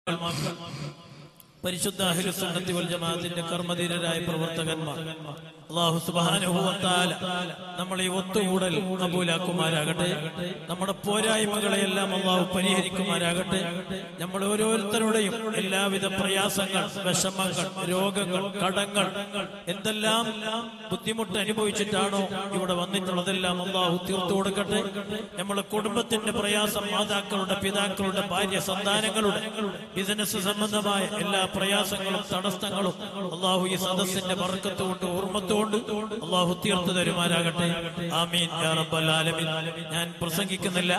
പരിശുദ്ധ അഹ്ലുസ് സുന്നത്തി വൽ ജമാഅത്തിന്റെ കർമ്മധീരരായ പ്രവർത്തകന്മാർ അല്ലാഹു സുബ്ഹാനഹു വ തആല നമ്മളെ ഒത്തുകൂടൽ കബൂലാക്കുമാരാകട്ടെ. നമ്മുടെ പോരായ്മകളെയെല്ലാം അല്ലാഹു പരിഹരിക്കുമാരാകട്ടെ. നമ്മൾ ഓരോരുത്തരുടെയും എല്ലാവിധ പ്രയാസങ്ങൾ, വിഷമങ്ങൾ, രോഗങ്ങൾ, കടങ്ങൾ, എന്തെല്ലാം ബുദ്ധിമുട്ട് അനുഭവിച്ചിട്ടാണോ ഇവിടെ വന്നിട്ടുള്ളതെല്ലാം അല്ലാഹു തീർത്തു കൊടുക്കട്ടെ. നമ്മളെ കുടുംബത്തിന്റെ പ്രയാസം, മാതാക്കളുടെ, പിതാക്കളുടെ, ഭാര്യ, സന്താനങ്ങളുടെ, ബിസിനസ് സംബന്ധമായ എല്ലാ പ്രയാസങ്ങളും തടസ്സങ്ങളും അല്ലാഹു ഈ സദസ്സിന്റെ ബർക്കത്ത് കൊണ്ട്, ഉർമത്ത് കൊണ്ട് അല്ലാഹു തീർത്തു തരുമാരാകട്ടെ. ആമീൻ യാ റബ്ബൽ ആലമീൻ. ഞാൻ പ്രസംഗിക്കുന്നില്ല.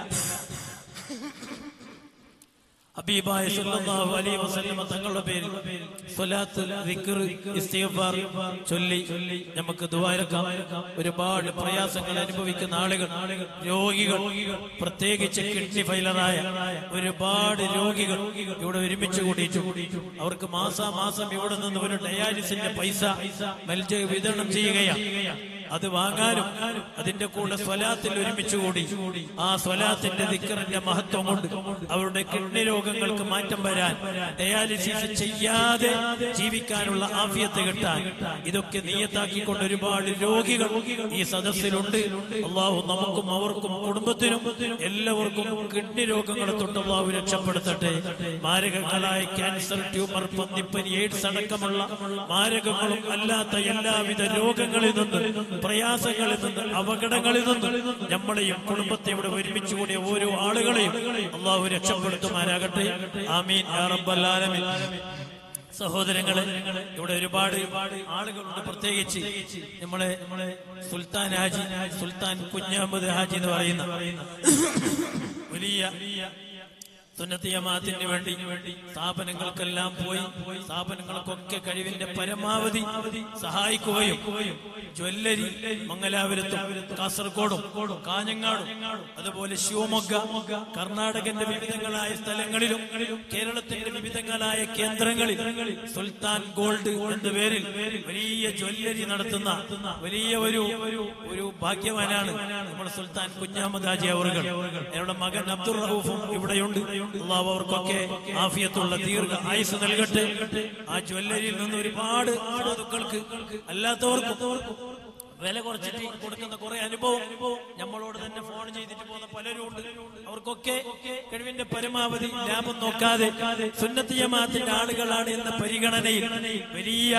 ഹബീബായ സല്ലല്ലാഹു അലൈഹി വസല്ലം തങ്ങളുടെ പേരിൽ സ്വലാത്ത്, ദിക്ർ, ഇസ്തിഗ്ഫാർ ചൊല്ലി നമുക്ക് ദുആ ഇറക്കാം. ഒരുപാട് പ്രയാസങ്ങൾ അനുഭവിക്കുന്ന ആളുകൾ, രോഗികൾ, പ്രത്യേകിച്ച് കിഡ്നി ഫെയിലറായ ഒരുപാട് രോഗികൾ ഇവിടെ ഒരുമിച്ച് കൂടിയിട്ടു. അവർക്ക് മാസാമാസം ഇവിടെ നിന്ന് ഒരു ഡയാലിസിന്റെ പൈസ മൽജ വിതരണം ചെയ്യുകയാണ്. അത് വാങ്ങാനും അതിന്റെ കൂടെ സ്വലാത്തിൽ ഒരുമിച്ച് കൂടി ആ സ്വലാത്തിന്റെ ദിക്റിന്റെ മഹത്വം കൊണ്ട് അവരുടെ കിഡ്നി രോഗങ്ങൾക്ക് മാറ്റം വരാൻ, ഡയാലിസിസ് ചെയ്യാതെ ജീവിക്കാനുള്ള ആഫിയത്ത് കിട്ടാൻ, ഇതൊക്കെ നിയത്താക്കിക്കൊണ്ട് ഒരുപാട് രോഗികൾ ഈ സദസ്സിലുണ്ട്. അല്ലാഹു നമുക്കും അവർക്കും കുടുംബത്തിനും എല്ലാവർക്കും കിഡ്നി രോഗങ്ങളെ തൊട്ട് അല്ലാഹു രക്ഷപ്പെടുത്തട്ടെ. മാരകങ്ങളായ ക്യാൻസർ, ട്യൂമർ, പന്നിപ്പനി, എയ്ഡ്സ് അടക്കമുള്ള മാരകങ്ങളും അല്ലാത്ത എല്ലാവിധ രോഗങ്ങളിൽ നിന്ന്, പ്രയാസങ്ങളിൽ നിന്ന്, അപകടങ്ങളിൽ നിന്ന് നമ്മളെയും കുടുംബത്തെ ഇവിടെ ഒരുമിച്ച് കൂടിയ ഓരോ ആളുകളെയും അല്ലാഹു രക്ഷപ്പെടുത്തുമാരാകട്ടെ. ആമീൻ യാ റബ്ബൽ ആലമീൻ. സഹോദരങ്ങളെ, ഇവിടെ ഒരുപാട് ആളുകളുണ്ട്. പ്രത്യേകിച്ച് നമ്മളെ സുൽത്താൻ ഹാജി, സുൽത്താൻ കുഞ്ഞഹമ്മദ് ഹാജി എന്ന് പറയുന്ന വലിയ സുന്നത്ത് ജമാഅത്തിന് വേണ്ടി സ്ഥാപനങ്ങൾക്കെല്ലാം പോയി സ്ഥാപനങ്ങൾക്കൊക്കെ കഴിവിന്റെ പരമാവധി സഹായിക്കുകയും ജ്വല്ലരി മംഗലാപുരത്തും കാസർഗോഡും കാഞ്ഞങ്ങാടും അതുപോലെ ശിവമൊഗ്ഗ, കർണാടകന്റെ വിവിധങ്ങളായ സ്ഥലങ്ങളിലും കേരളത്തിന്റെ വിവിധങ്ങളായ കേന്ദ്രങ്ങളിൽ സുൽത്താൻ ഗോൾഡ് എന്ന പേരിൽ വലിയ ജ്വല്ലരി നടത്തുന്ന വലിയ ഒരു ഭാഗ്യവാനാണ് നമ്മുടെ സുൽത്താൻ കുഞ്ഞഹമ്മദ് ഹാജി അവറുകൾ. അവരുടെ മകൻ അബ്ദുൾ റഊഫും ഇവിടെയുണ്ട്. അല്ലാഹു അവർക്കൊക്കെ ആഫിയത്തുള്ള ദീർഘ ആയുസ് നൽകട്ടെ. ആ ജ്വല്ലരിയിൽ നിന്ന് ഒരുപാട് സാധുക്കൾക്ക്, അല്ലാത്തവർക്കും വില കുറച്ചിട്ട് കൊടുക്കുന്ന കുറെ അനുഭവം നമ്മളോട് തന്നെ ഫോൺ ചെയ്തിട്ട് പോകുന്ന പലരും ഉണ്ട്. അവർക്കൊക്കെ കഴിവിന്റെ പരമാവധി ലാഭം നോക്കാതെ സുന്നത്ത് ജമാഅത്തിന്റെ ആളുകളാണ് എന്ന പരിഗണനയിൽ വലിയ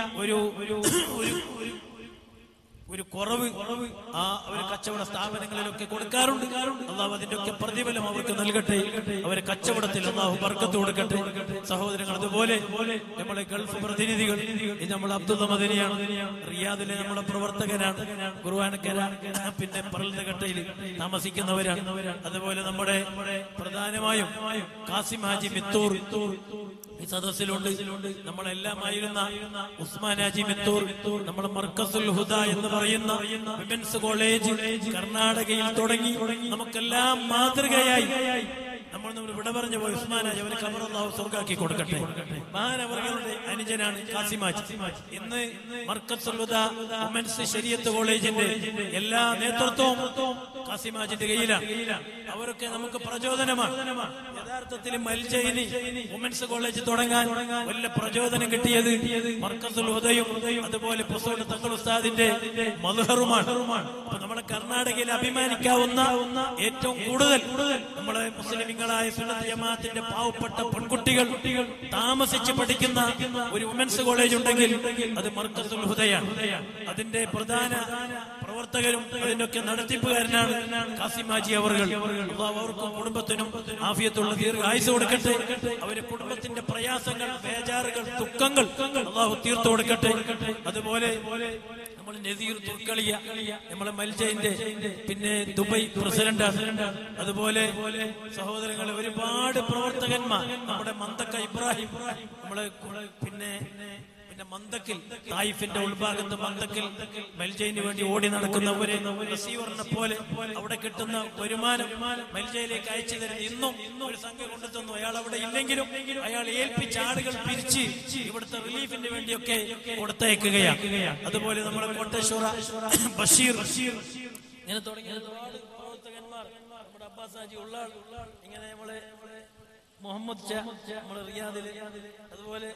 ഒരു കുറവ് ആ ഒരു കച്ചവട സ്ഥാപനങ്ങളിലൊക്കെ കൊടുക്കാറുണ്ട്. അല്ലാഹു അതിന്റെ ഒക്കെ പ്രതിഫലം അവർക്ക് നൽകട്ടെ. അവരെ കച്ചവടത്തിൽ അല്ലാഹു ബർക്കത്ത് കൊടുക്കട്ടെ. സഹോദരങ്ങൾ, അതുപോലെ നമ്മളെ ഗൾഫ് പ്രതിനിധികൾ, നമ്മൾ അബ്ദുള്ള മദനിയാണ്, റിയാദിലെ നമ്മുടെ പ്രവർത്തകനാണ്, ഖുർആനക്കര പിന്നെ പറൽനകട്ടയിൽ താമസിക്കുന്നവരാണ്. അതുപോലെ നമ്മുടെ പ്രധാനമായും കാസിം ഹാജി മിത്തൂർ ഈ സദസ്സിലുണ്ട്. നമ്മളെല്ലാമായിരുന്ന ഉസ്മാൻ ഹാജി മിത്തൂർ, നമ്മുടെ മർക്കസുൽ ഹുദ എന്ന് പറയുന്ന വിമൻസ് കോളേജ് കർണാടകയിൽ തുടങ്ങി നമുക്കെല്ലാം മാതൃകയായി നമ്മൾ ഇവിടെ പറഞ്ഞ പോയി ഉസ്മാൻ ഹാജി, അവരെ ഖബർ അല്ലാഹു സ്വർഗ്ഗാക്കി കൊടുക്കട്ടെ. മഹാനവറുകളുടെ അനുജനാണ് കാസിം ഹാജി. ഇന്ന് മർക്കസുൽ ഹുദ വിമൻസ് ശരീഅത്ത് കോളേജിന്റെ എല്ലാ നേതൃത്വവും കാസിം ഹാജിന്റെ കയ്യിലാണ്. അവരൊക്കെ നമുക്ക് പ്രചോദനമാണ്. യഥാർത്ഥത്തിൽ മൽജയിനി വുമൻസ് കോളേജ് തുടങ്ങാൻ വല്ല പ്രചോദനം കിട്ടിയത് മർക്കസുൽ ഹുദയും അതുപോലെ പുസോട് തങ്ങൾ ഉസ്താദിന്റെ മദ്ഹറുമാണ്. അപ്പൊ നമ്മുടെ കർണാടകയിൽ അഭിമാനിക്കാവുന്ന ഏറ്റവും കൂടുതൽ നമ്മളെ മുസ്ലിമീങ്ങളായ സുന്നത്ത് ജമാഅത്തിന്റെ പാവപ്പെട്ട പെൺകുട്ടികൾ താമസിച്ച് പഠിക്കുന്ന ഒരു വുമൻസ് കോളേജ് ഉണ്ടെങ്കിൽ അത് മർക്കസുൽ ഹുദയാണ്. അതിന്റെ പ്രധാന പ്രവർത്തകരും അതിന്റെയൊക്കെ നടത്തിപ്പുകാരനാണ് കാസിം ഹാജി അവറുകൾ. അവർക്കും കുടുംബത്തിനും ആഫിയത്തുള്ള ദീർഘായുസ് കൊടുക്കട്ടെ. അവരെ കുടുംബത്തിന്റെ പ്രയാസങ്ങൾ, ബേജാറുകൾ, ദുഃഖങ്ങൾ അല്ലാഹു തീർത്തു കൊടുക്കട്ടെ. അതുപോലെ നമ്മൾ നസീർ തുർക്കളിയ നമ്മളെ മൽജയിന്റെ പിന്നെ ദുബൈ പ്രസിഡന്റാണ്. അതുപോലെ സഹോദരങ്ങളെ ഒരുപാട് പ്രവർത്തകന്മാർ, നമ്മുടെ മന്തക്ക ഇബ്രാഹിം, നമ്മളെ പിന്നെ മന്തക്കിൽ തായിഫിന്റെ ഉൾഭാഗത്ത് മന്തക്കിൽ മൽജയിന് വേണ്ടി ഓടി നടക്കുന്നവരെ റിസീവറിനെ പോലെ അവിടെ കിട്ടുന്ന വരുമാനം മൽജയിലേക്ക് അയച്ചു തരുന്ന ഇന്നും ഒരു സംഖ്യ കൊണ്ടുതന്നു. അയാൾ അവിടെ ഇല്ലെങ്കിലും അയാൾ ഏൽപ്പിച്ച ആളുകൾ പിരിച്ച് ഇവിടുത്തെ റിലീഫിന് വേണ്ടിയൊക്കെ കൊടുത്തയക്കുകയാണ്. അതുപോലെ നമ്മുടെ കോട്ടേശ്വര ബഷീർ, ഇങ്ങനെ തുടങ്ങിയ ഒരുപാട് പ്രവർത്തകന്മാർ, നമ്മുടെ അബ്ബാസ് ഹാജി ഉള്ളാൾ, ഇങ്ങനെ നമ്മളെ മുഹമ്മദ് ഷാ നമ്മളെ റിയാദിലെ, അതുപോലെ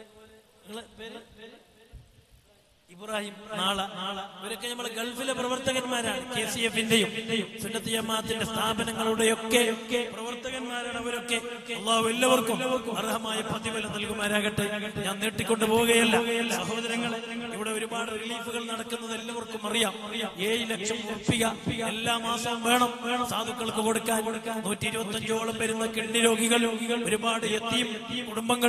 ഇബ്രാഹിം നാള, ഇവരൊക്കെ നമ്മളെ ഗൾഫിലെ പ്രവർത്തകന്മാരാണ്. KCF-ന്റെയും സുന്നത്ത് ജമാഅത്തിന്റെ സ്ഥാപനങ്ങളുടെയൊക്കെ പ്രവർത്തകന്മാരാണ് അവരൊക്കെ. അല്ലാഹു എല്ലാവർക്കും അർഹമായ പ്രതിഫലം നൽകുമാരാകട്ടെ. ഞാൻ നീട്ടിക്കൊണ്ടു പോവുകയല്ല സഹോദരങ്ങളെ. ഇവിടെ ഒരുപാട് റിലീഫുകൾ നടക്കുന്നത് എല്ലാവർക്കും അറിയാം. 7 ലക്ഷം ഉറുപ്പിക എല്ലാ മാസവും വേണം സാധുക്കൾക്ക് കൊടുക്കാൻ. 125ഓളം വരുന്ന കിഡ്നി രോഗികൾ, ഒരുപാട് യതീം കുടുംബങ്ങൾ,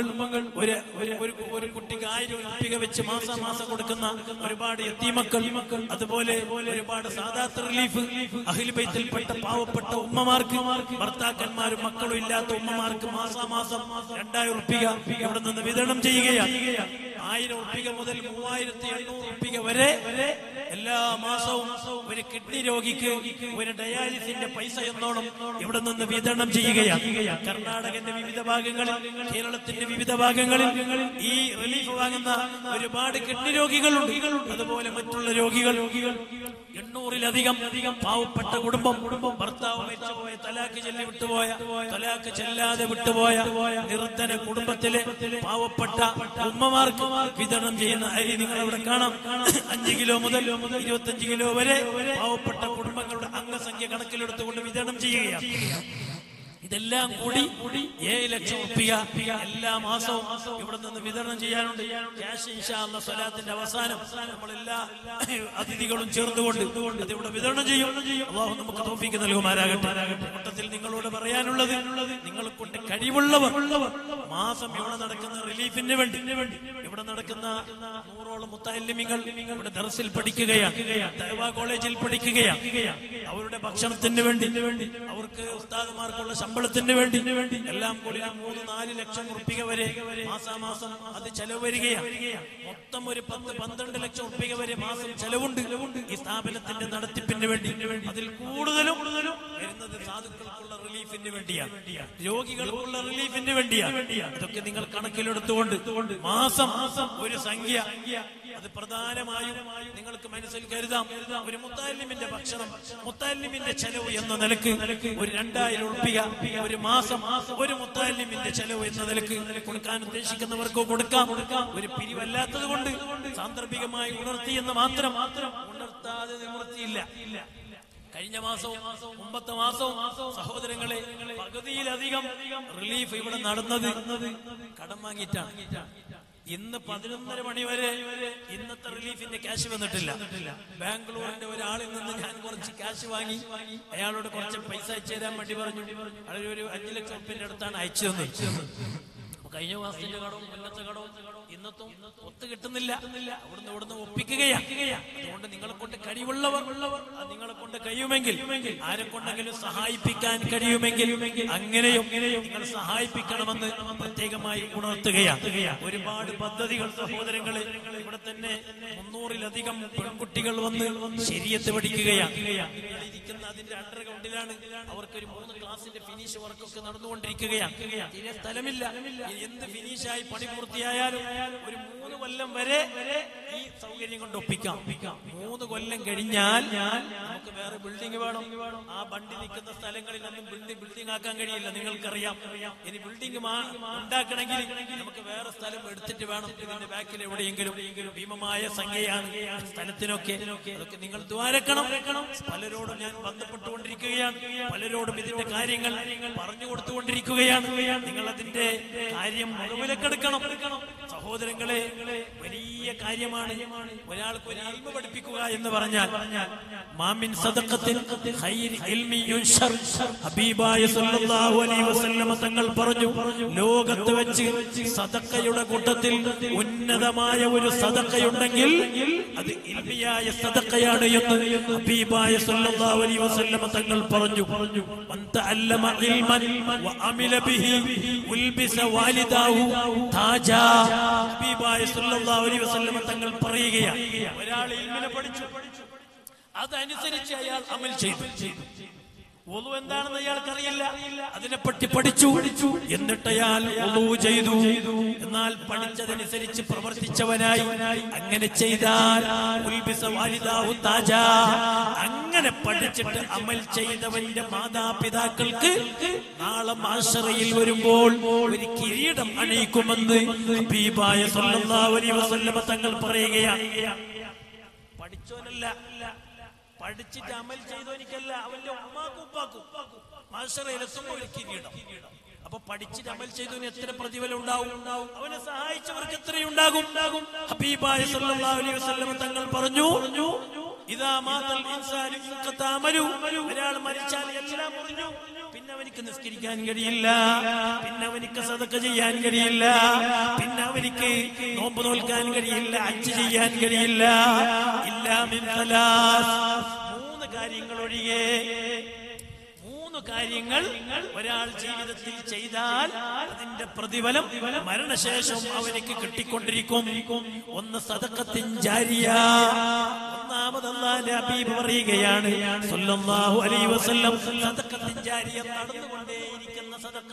ഒരു കുട്ടിക്ക് 1000 ഉറുപ്പിക വെച്ച് മാസം കൊടുക്കുന്ന ഒരുപാട് യതീമക്കൾ, അതുപോലെ ഒരുപാട് സാദാത്ത് റിലീഫ്, അഹ്ലു ബൈത്തിൽപ്പെട്ട പാവപ്പെട്ട ഉമ്മമാർക്ക്, ഭർത്താക്കന്മാരും മക്കളും ഇല്ലാത്ത ഉമ്മമാർക്ക് മാസാമാസം 2000 ഉറുപ്പിക ഇവിടെ നിന്ന് വിതരണം ചെയ്യുകയാണ്. 1000 ഉറുപ്പിക മുതൽ 3800 ഉറുപ്പിക വരെ എല്ലാ മാസവും ഒരു കിഡ്നി രോഗിക്ക് ഒരു ഡയാലിസിന്റെ പൈസ എന്നോണം ഇവിടെ നിന്ന് വിതരണം ചെയ്യുകയാണ്. കർണാടകന്റെ വിവിധ ഭാഗങ്ങളിൽ, കേരളത്തിന്റെ വിവിധ ഭാഗങ്ങളിൽ ഈ റിലീഫ് വാങ്ങുന്ന ഒരുപാട് കിഡ്നി രോഗികളുണ്ട്. അതുപോലെ മറ്റുള്ള രോഗികൾ 800-ലധികം പാവപ്പെട്ട കുടുംബം, ഭർത്താവ് മരിച്ചുപോയ, തലാക്ക് ചൊല്ലി വിട്ടുപോയ, തലാക്ക് ചെല്ലാതെ വിട്ടുപോയ നിർധന കുടുംബത്തിലെ പാവപ്പെട്ട ഉമ്മമാർക്ക് വിതരണം ചെയ്യുന്ന അരി നിങ്ങൾ ഇവിടെ കാണാം. 5 കിലോ മുതൽ 25 കിലോ വരെ പാവപ്പെട്ട കുടുംബങ്ങളുടെ അംഗസംഖ്യ കണക്കിലെടുത്തുകൊണ്ട് വിതരണം ചെയ്യുകയാണ്. ഇതെല്ലാം കൂടി 7 ലക്ഷം ഉറുപ്പിക എല്ലാ മാസവും ഇവിടെ നിന്ന് വിതരണം ചെയ്യാനുണ്ട്. ക്യാഷ് ഇൻഷാ അല്ലാഹ് സ്വലാത്തിന്റെ അവസാനം നമ്മളെല്ലാ അതിഥികളും ചേർന്നുകൊണ്ട് അത് ഇവിടെ വിതരണം ചെയ്യും. അല്ലാഹു നമുക്ക് തൗഫീഖ് നൽകുമാരാകട്ടെ. കൂട്ടത്തിൽ നിങ്ങളോട് പറയാനുള്ളത്, നിങ്ങളെ കൊണ്ട് കഴിവുള്ളവർ മാസം ഇവിടെ നടക്കുന്ന റിലീഫിന് വേണ്ടി, ഇവിടെ നടക്കുന്ന 100ഓളം മുത്തഅല്ലിമീങ്ങൾ ഇവിടെ ദർസിൽ പഠിക്കുകയാണ്, ദഅവാ കോളേജിൽ പഠിക്കുകയാണ്. അവരുടെ ഭക്ഷണത്തിന് വേണ്ടി, അവർക്ക് ഉസ്താദുമാർക്കുള്ള ശമ്പളത്തിന് വേണ്ടി എല്ലാം കൂടി 3-4 ലക്ഷം ഉറുപ്പിക വരെ മാസാമാസം അത് ചെലവ് വരികയാണ്. മൊത്തം ഒരു 10-12 ലക്ഷം ഉറുപ്പിക വരെ മാസം ചെലവുണ്ട് ഈ സ്ഥാപനത്തിന്റെ നടത്തിപ്പിന് വേണ്ടി. അതിൽ കൂടുതലും വരുന്നത് സാധുക്കൾക്കുള്ള റിലീഫിന് വേണ്ടിയാണ്, രോഗികൾക്കുള്ള റിലീഫിന് വേണ്ടിയാണ്. ഇതൊക്കെ നിങ്ങൾ കണക്കിലെടുത്തുകൊണ്ട് മാസം ഒരു സംഖ്യ, അത് പ്രധാനമായും നിങ്ങൾക്ക് മനസ്സിൽ കരുതാം. ഒരു മുത്തഅല്ലിമിന്റെ ഭക്ഷണം, മുത്തഅല്ലിമിന്റെ ചെലവ് എന്ന നിലക്ക് ഒരു 2000 ഉറുപ്പിക ഒരു മാസം ഒരു മുത്തഅല്ലിമിന്റെ ചെലവ് എന്ന നിലക്ക് കൊടുക്കാൻ ഉദ്ദേശിക്കുന്നവർക്കോ കൊടുക്കാം. ഒരു പിരിവല്ലാത്തത് കൊണ്ട് സാന്ദർഭികമായി ഉണർത്തിയെന്ന് മാത്രം, ഉണർത്താതെ നിവൃത്തിയില്ല. കഴിഞ്ഞ മാസവും മുമ്പത്തെ മാസവും സഹോദരങ്ങളെ പകുതിയിലധികം റിലീഫ് ഇവിടെ നടന്നത് കടം വാങ്ങിയിട്ടാണ്. ഇന്ന് 11:30 മണി വരെ ഇന്നത്തെ റിലീഫിന്റെ ക്യാഷ് വന്നിട്ടില്ല. ബാംഗ്ലൂരിന്റെ ഒരാളിൽ നിന്ന് ഞാൻ കുറച്ച് ക്യാഷ് വാങ്ങി അയാളോട് കുറച്ച് പൈസ അയച്ചു തരാൻ വേണ്ടി പറഞ്ഞു. അതൊരു 5 ലക്ഷം ഉറുപ്പിന്റെ അടുത്താണ് അയച്ചു തന്നത്. കഴിഞ്ഞ മാസത്തിന്റെ കടവും മുന്നത്തെ കടവും ഇന്നത്തും ഒത്തു കിട്ടുന്നില്ല. ഇവിടുന്ന് ഒപ്പിക്കുകയാണ്. അതുകൊണ്ട് നിങ്ങളെ കൊണ്ട് കഴിവുള്ളവർ, നിങ്ങളെ കൊണ്ട് കഴിയുമെങ്കിൽ, ആരെ കൊണ്ടെങ്കിലും സഹായിപ്പിക്കാൻ കഴിയുമെങ്കിൽ അങ്ങനെയും നിങ്ങൾ സഹായിപ്പിക്കണമെന്ന് പ്രത്യേകമായി ഉണർത്തുകയാണ്. ഒരുപാട് പദ്ധതികൾ സഹോദരങ്ങളെ, ഇവിടെ തന്നെ 300-ലധികം പെൺകുട്ടികൾ വന്ന് ശരീഅത്ത് പഠിക്കുകയാണ്. ഇരിക്കുന്ന അതിന്റെ അണ്ടർഗ്രൗണ്ടിലാണ്. അവർക്കൊരു 3 ക്ലാസിന്റെ ഫിനിഷ് വർക്കൊക്കെ നടന്നുകൊണ്ടിരിക്കുകയാണ്. ഇതിന് സ്ഥലമില്ല. എന്ത് ഫിനിഷായി പണി പൂർത്തിയായാലും ഒരു 3 കൊല്ലം വരെ ഈ സൗകര്യം കൊണ്ട് ഒപ്പിക്കാം. 3 കൊല്ലം കഴിഞ്ഞാൽ നമുക്ക് വേറെ ബിൽഡിംഗ് വേണം. ആ ബണ്ടി നിൽക്കുന്ന സ്ഥലങ്ങളിലൊന്നും ബിൽഡിംഗ് ആക്കാൻ കഴിയില്ല, നിങ്ങൾക്കറിയാം. ഇനി ബിൽഡിംഗ് ഉണ്ടാക്കണമെങ്കിൽ നമുക്ക് വേറെ സ്ഥലം എടുത്തിട്ട് വേണം. ഇതിന്റെ ബാക്കിൽ എവിടെയെങ്കിലും ഭീമമായ സംഖ്യയാണ് സ്ഥലത്തിനൊക്കെ. അതൊക്കെ നിങ്ങൾ ദ്വാരക്കണം. പലരോടും ഞാൻ ബന്ധപ്പെട്ടുകൊണ്ടിരിക്കുകയാണ്, പലരോടും ഇതിന്റെ കാര്യങ്ങൾ പറഞ്ഞു കൊടുത്തുകൊണ്ടിരിക്കുകയാണ്. നിങ്ങൾ അതിന്റെ കാര്യം മുഴുവലെടുക്കണം സഹോദരങ്ങളെ. വലിയ കാര്യമാണ് ഒരാൾക്ക് ഒരു ഇൽമ പഠിപ്പിക്കുക എന്ന് പറഞ്ഞാൽ. മാമിൻ സദഖത്തിൻ ഖൈർ ഇൽമി യുൻശർ. ഹബീബായ സല്ലല്ലാഹു അലൈഹി വസല്ലം തങ്ങൾ പറഞ്ഞു, ലോകത്ത് വെച്ച് സദഖയുടെ കൂട്ടത്തിൽ ഉന്നതമായ ഒരു സദഖയുണ്ടെങ്കിൽ അത് ഇൽമിയായ സദഖയാണ് എന്ന് ഹബീബായ സല്ലല്ലാഹു അലൈഹി വസല്ലം തങ്ങൾ പറഞ്ഞു. മൻ തഅല്ലമ ഇൽമൻ വഅമില ബിഹി ഉൽബിസ വാലിദാഹു താജാ. ഹബീബായ സല്ലല്ലാഹു അലൈഹി വസല്ലം തങ്ങൾ പറയുകയാണ്, ഒരാൾ ഇൽമിനെ പഠിച്ചു, അതനുസരിച്ച് അയാൾ അമൽ ചെയ്തു. വുളു എന്താണെന്ന് അയാൾക്കറിയില്ല. അതിനെപ്പറ്റി പഠിച്ചു. എന്നിട്ട് അയാൾ വുളു ചെയ്തു. എന്നാൽ പഠിച്ചതനുസരിച്ച് പ്രവർത്തിച്ചവനായി. അങ്ങനെ ചെയ്താൽ അങ്ങനെ പഠിച്ചിട്ട് അമൽ ചെയ്തവന്റെ മാതാപിതാക്കൾക്ക് നാളെ മഹ്ശറയിൽ വരുമ്പോൾ ഒരു കിരീടം അണിയിക്കുമെന്ന് ഹബീബായ സല്ലല്ലാഹു അലൈഹി വസല്ലം തങ്ങൾ പറയുകയാണ്. പഠിച്ചോനല്ല, പഠിച്ചിട്ട് അമൽ ചെയ്തോനിക്കല്ല, അവന്റെ ഉമ്മാക്കും ഉപ്പാക്കും മഹ്ശറയിലെത്തുമ്പോൾ ഒരു കിരീടം. അപ്പൊ പഠിച്ചിട്ട് അമൽ ചെയ്തവന് എത്ര പ്രതിഫലം ഉണ്ടാവും? അവനെ സഹായിച്ചവർക്ക് എത്രയുണ്ടാകും? ഹബീബായ സല്ലല്ലാഹു അലൈഹി വസല്ലം തങ്ങൾ പറഞ്ഞു, ഇദാ മാതൽ ഇൻസാനു ഇൻഖതാ അമലു, ഒരാൾ മരിച്ചാൽ എല്ലാം മുറിഞ്ഞു. പിന്നെ അവനിക്ക് നിസ്കരിക്കാൻ കഴിയില്ല, പിന്നെ അവനിക്ക് സദഖ ചെയ്യാൻ കഴിയില്ല, പിന്നെ അവനിക്ക് നോമ്പ് നോൽക്കാൻ കഴിയില്ല, ഹജ്ജ് ചെയ്യാൻ കഴിയില്ല. ഇല്ലാ മിൻ സലാസ്, 3 കാര്യങ്ങൾ ഒഴികെ. 3 കാര്യങ്ങൾ ഒരാൾ ജീവിതത്തിൽ ചെയ്താൽ അതിന്റെ പ്രതിഫലം മരണശേഷം അവനിക്ക് കിട്ടിക്കൊണ്ടിരിക്കും. ഒന്ന് സദഖത്തുൻ ജാരിയ. ഒന്നാമത് അല്ലാഹുവിന്റെ ഹബീബ് പറയുകയാണ് സല്ലല്ലാഹു അലൈഹി വസല്ലം, സദഖത്തുൻ ജാരിയ, നടന്നുകൊണ്ടേയിരിക്കുന്ന സദഖ.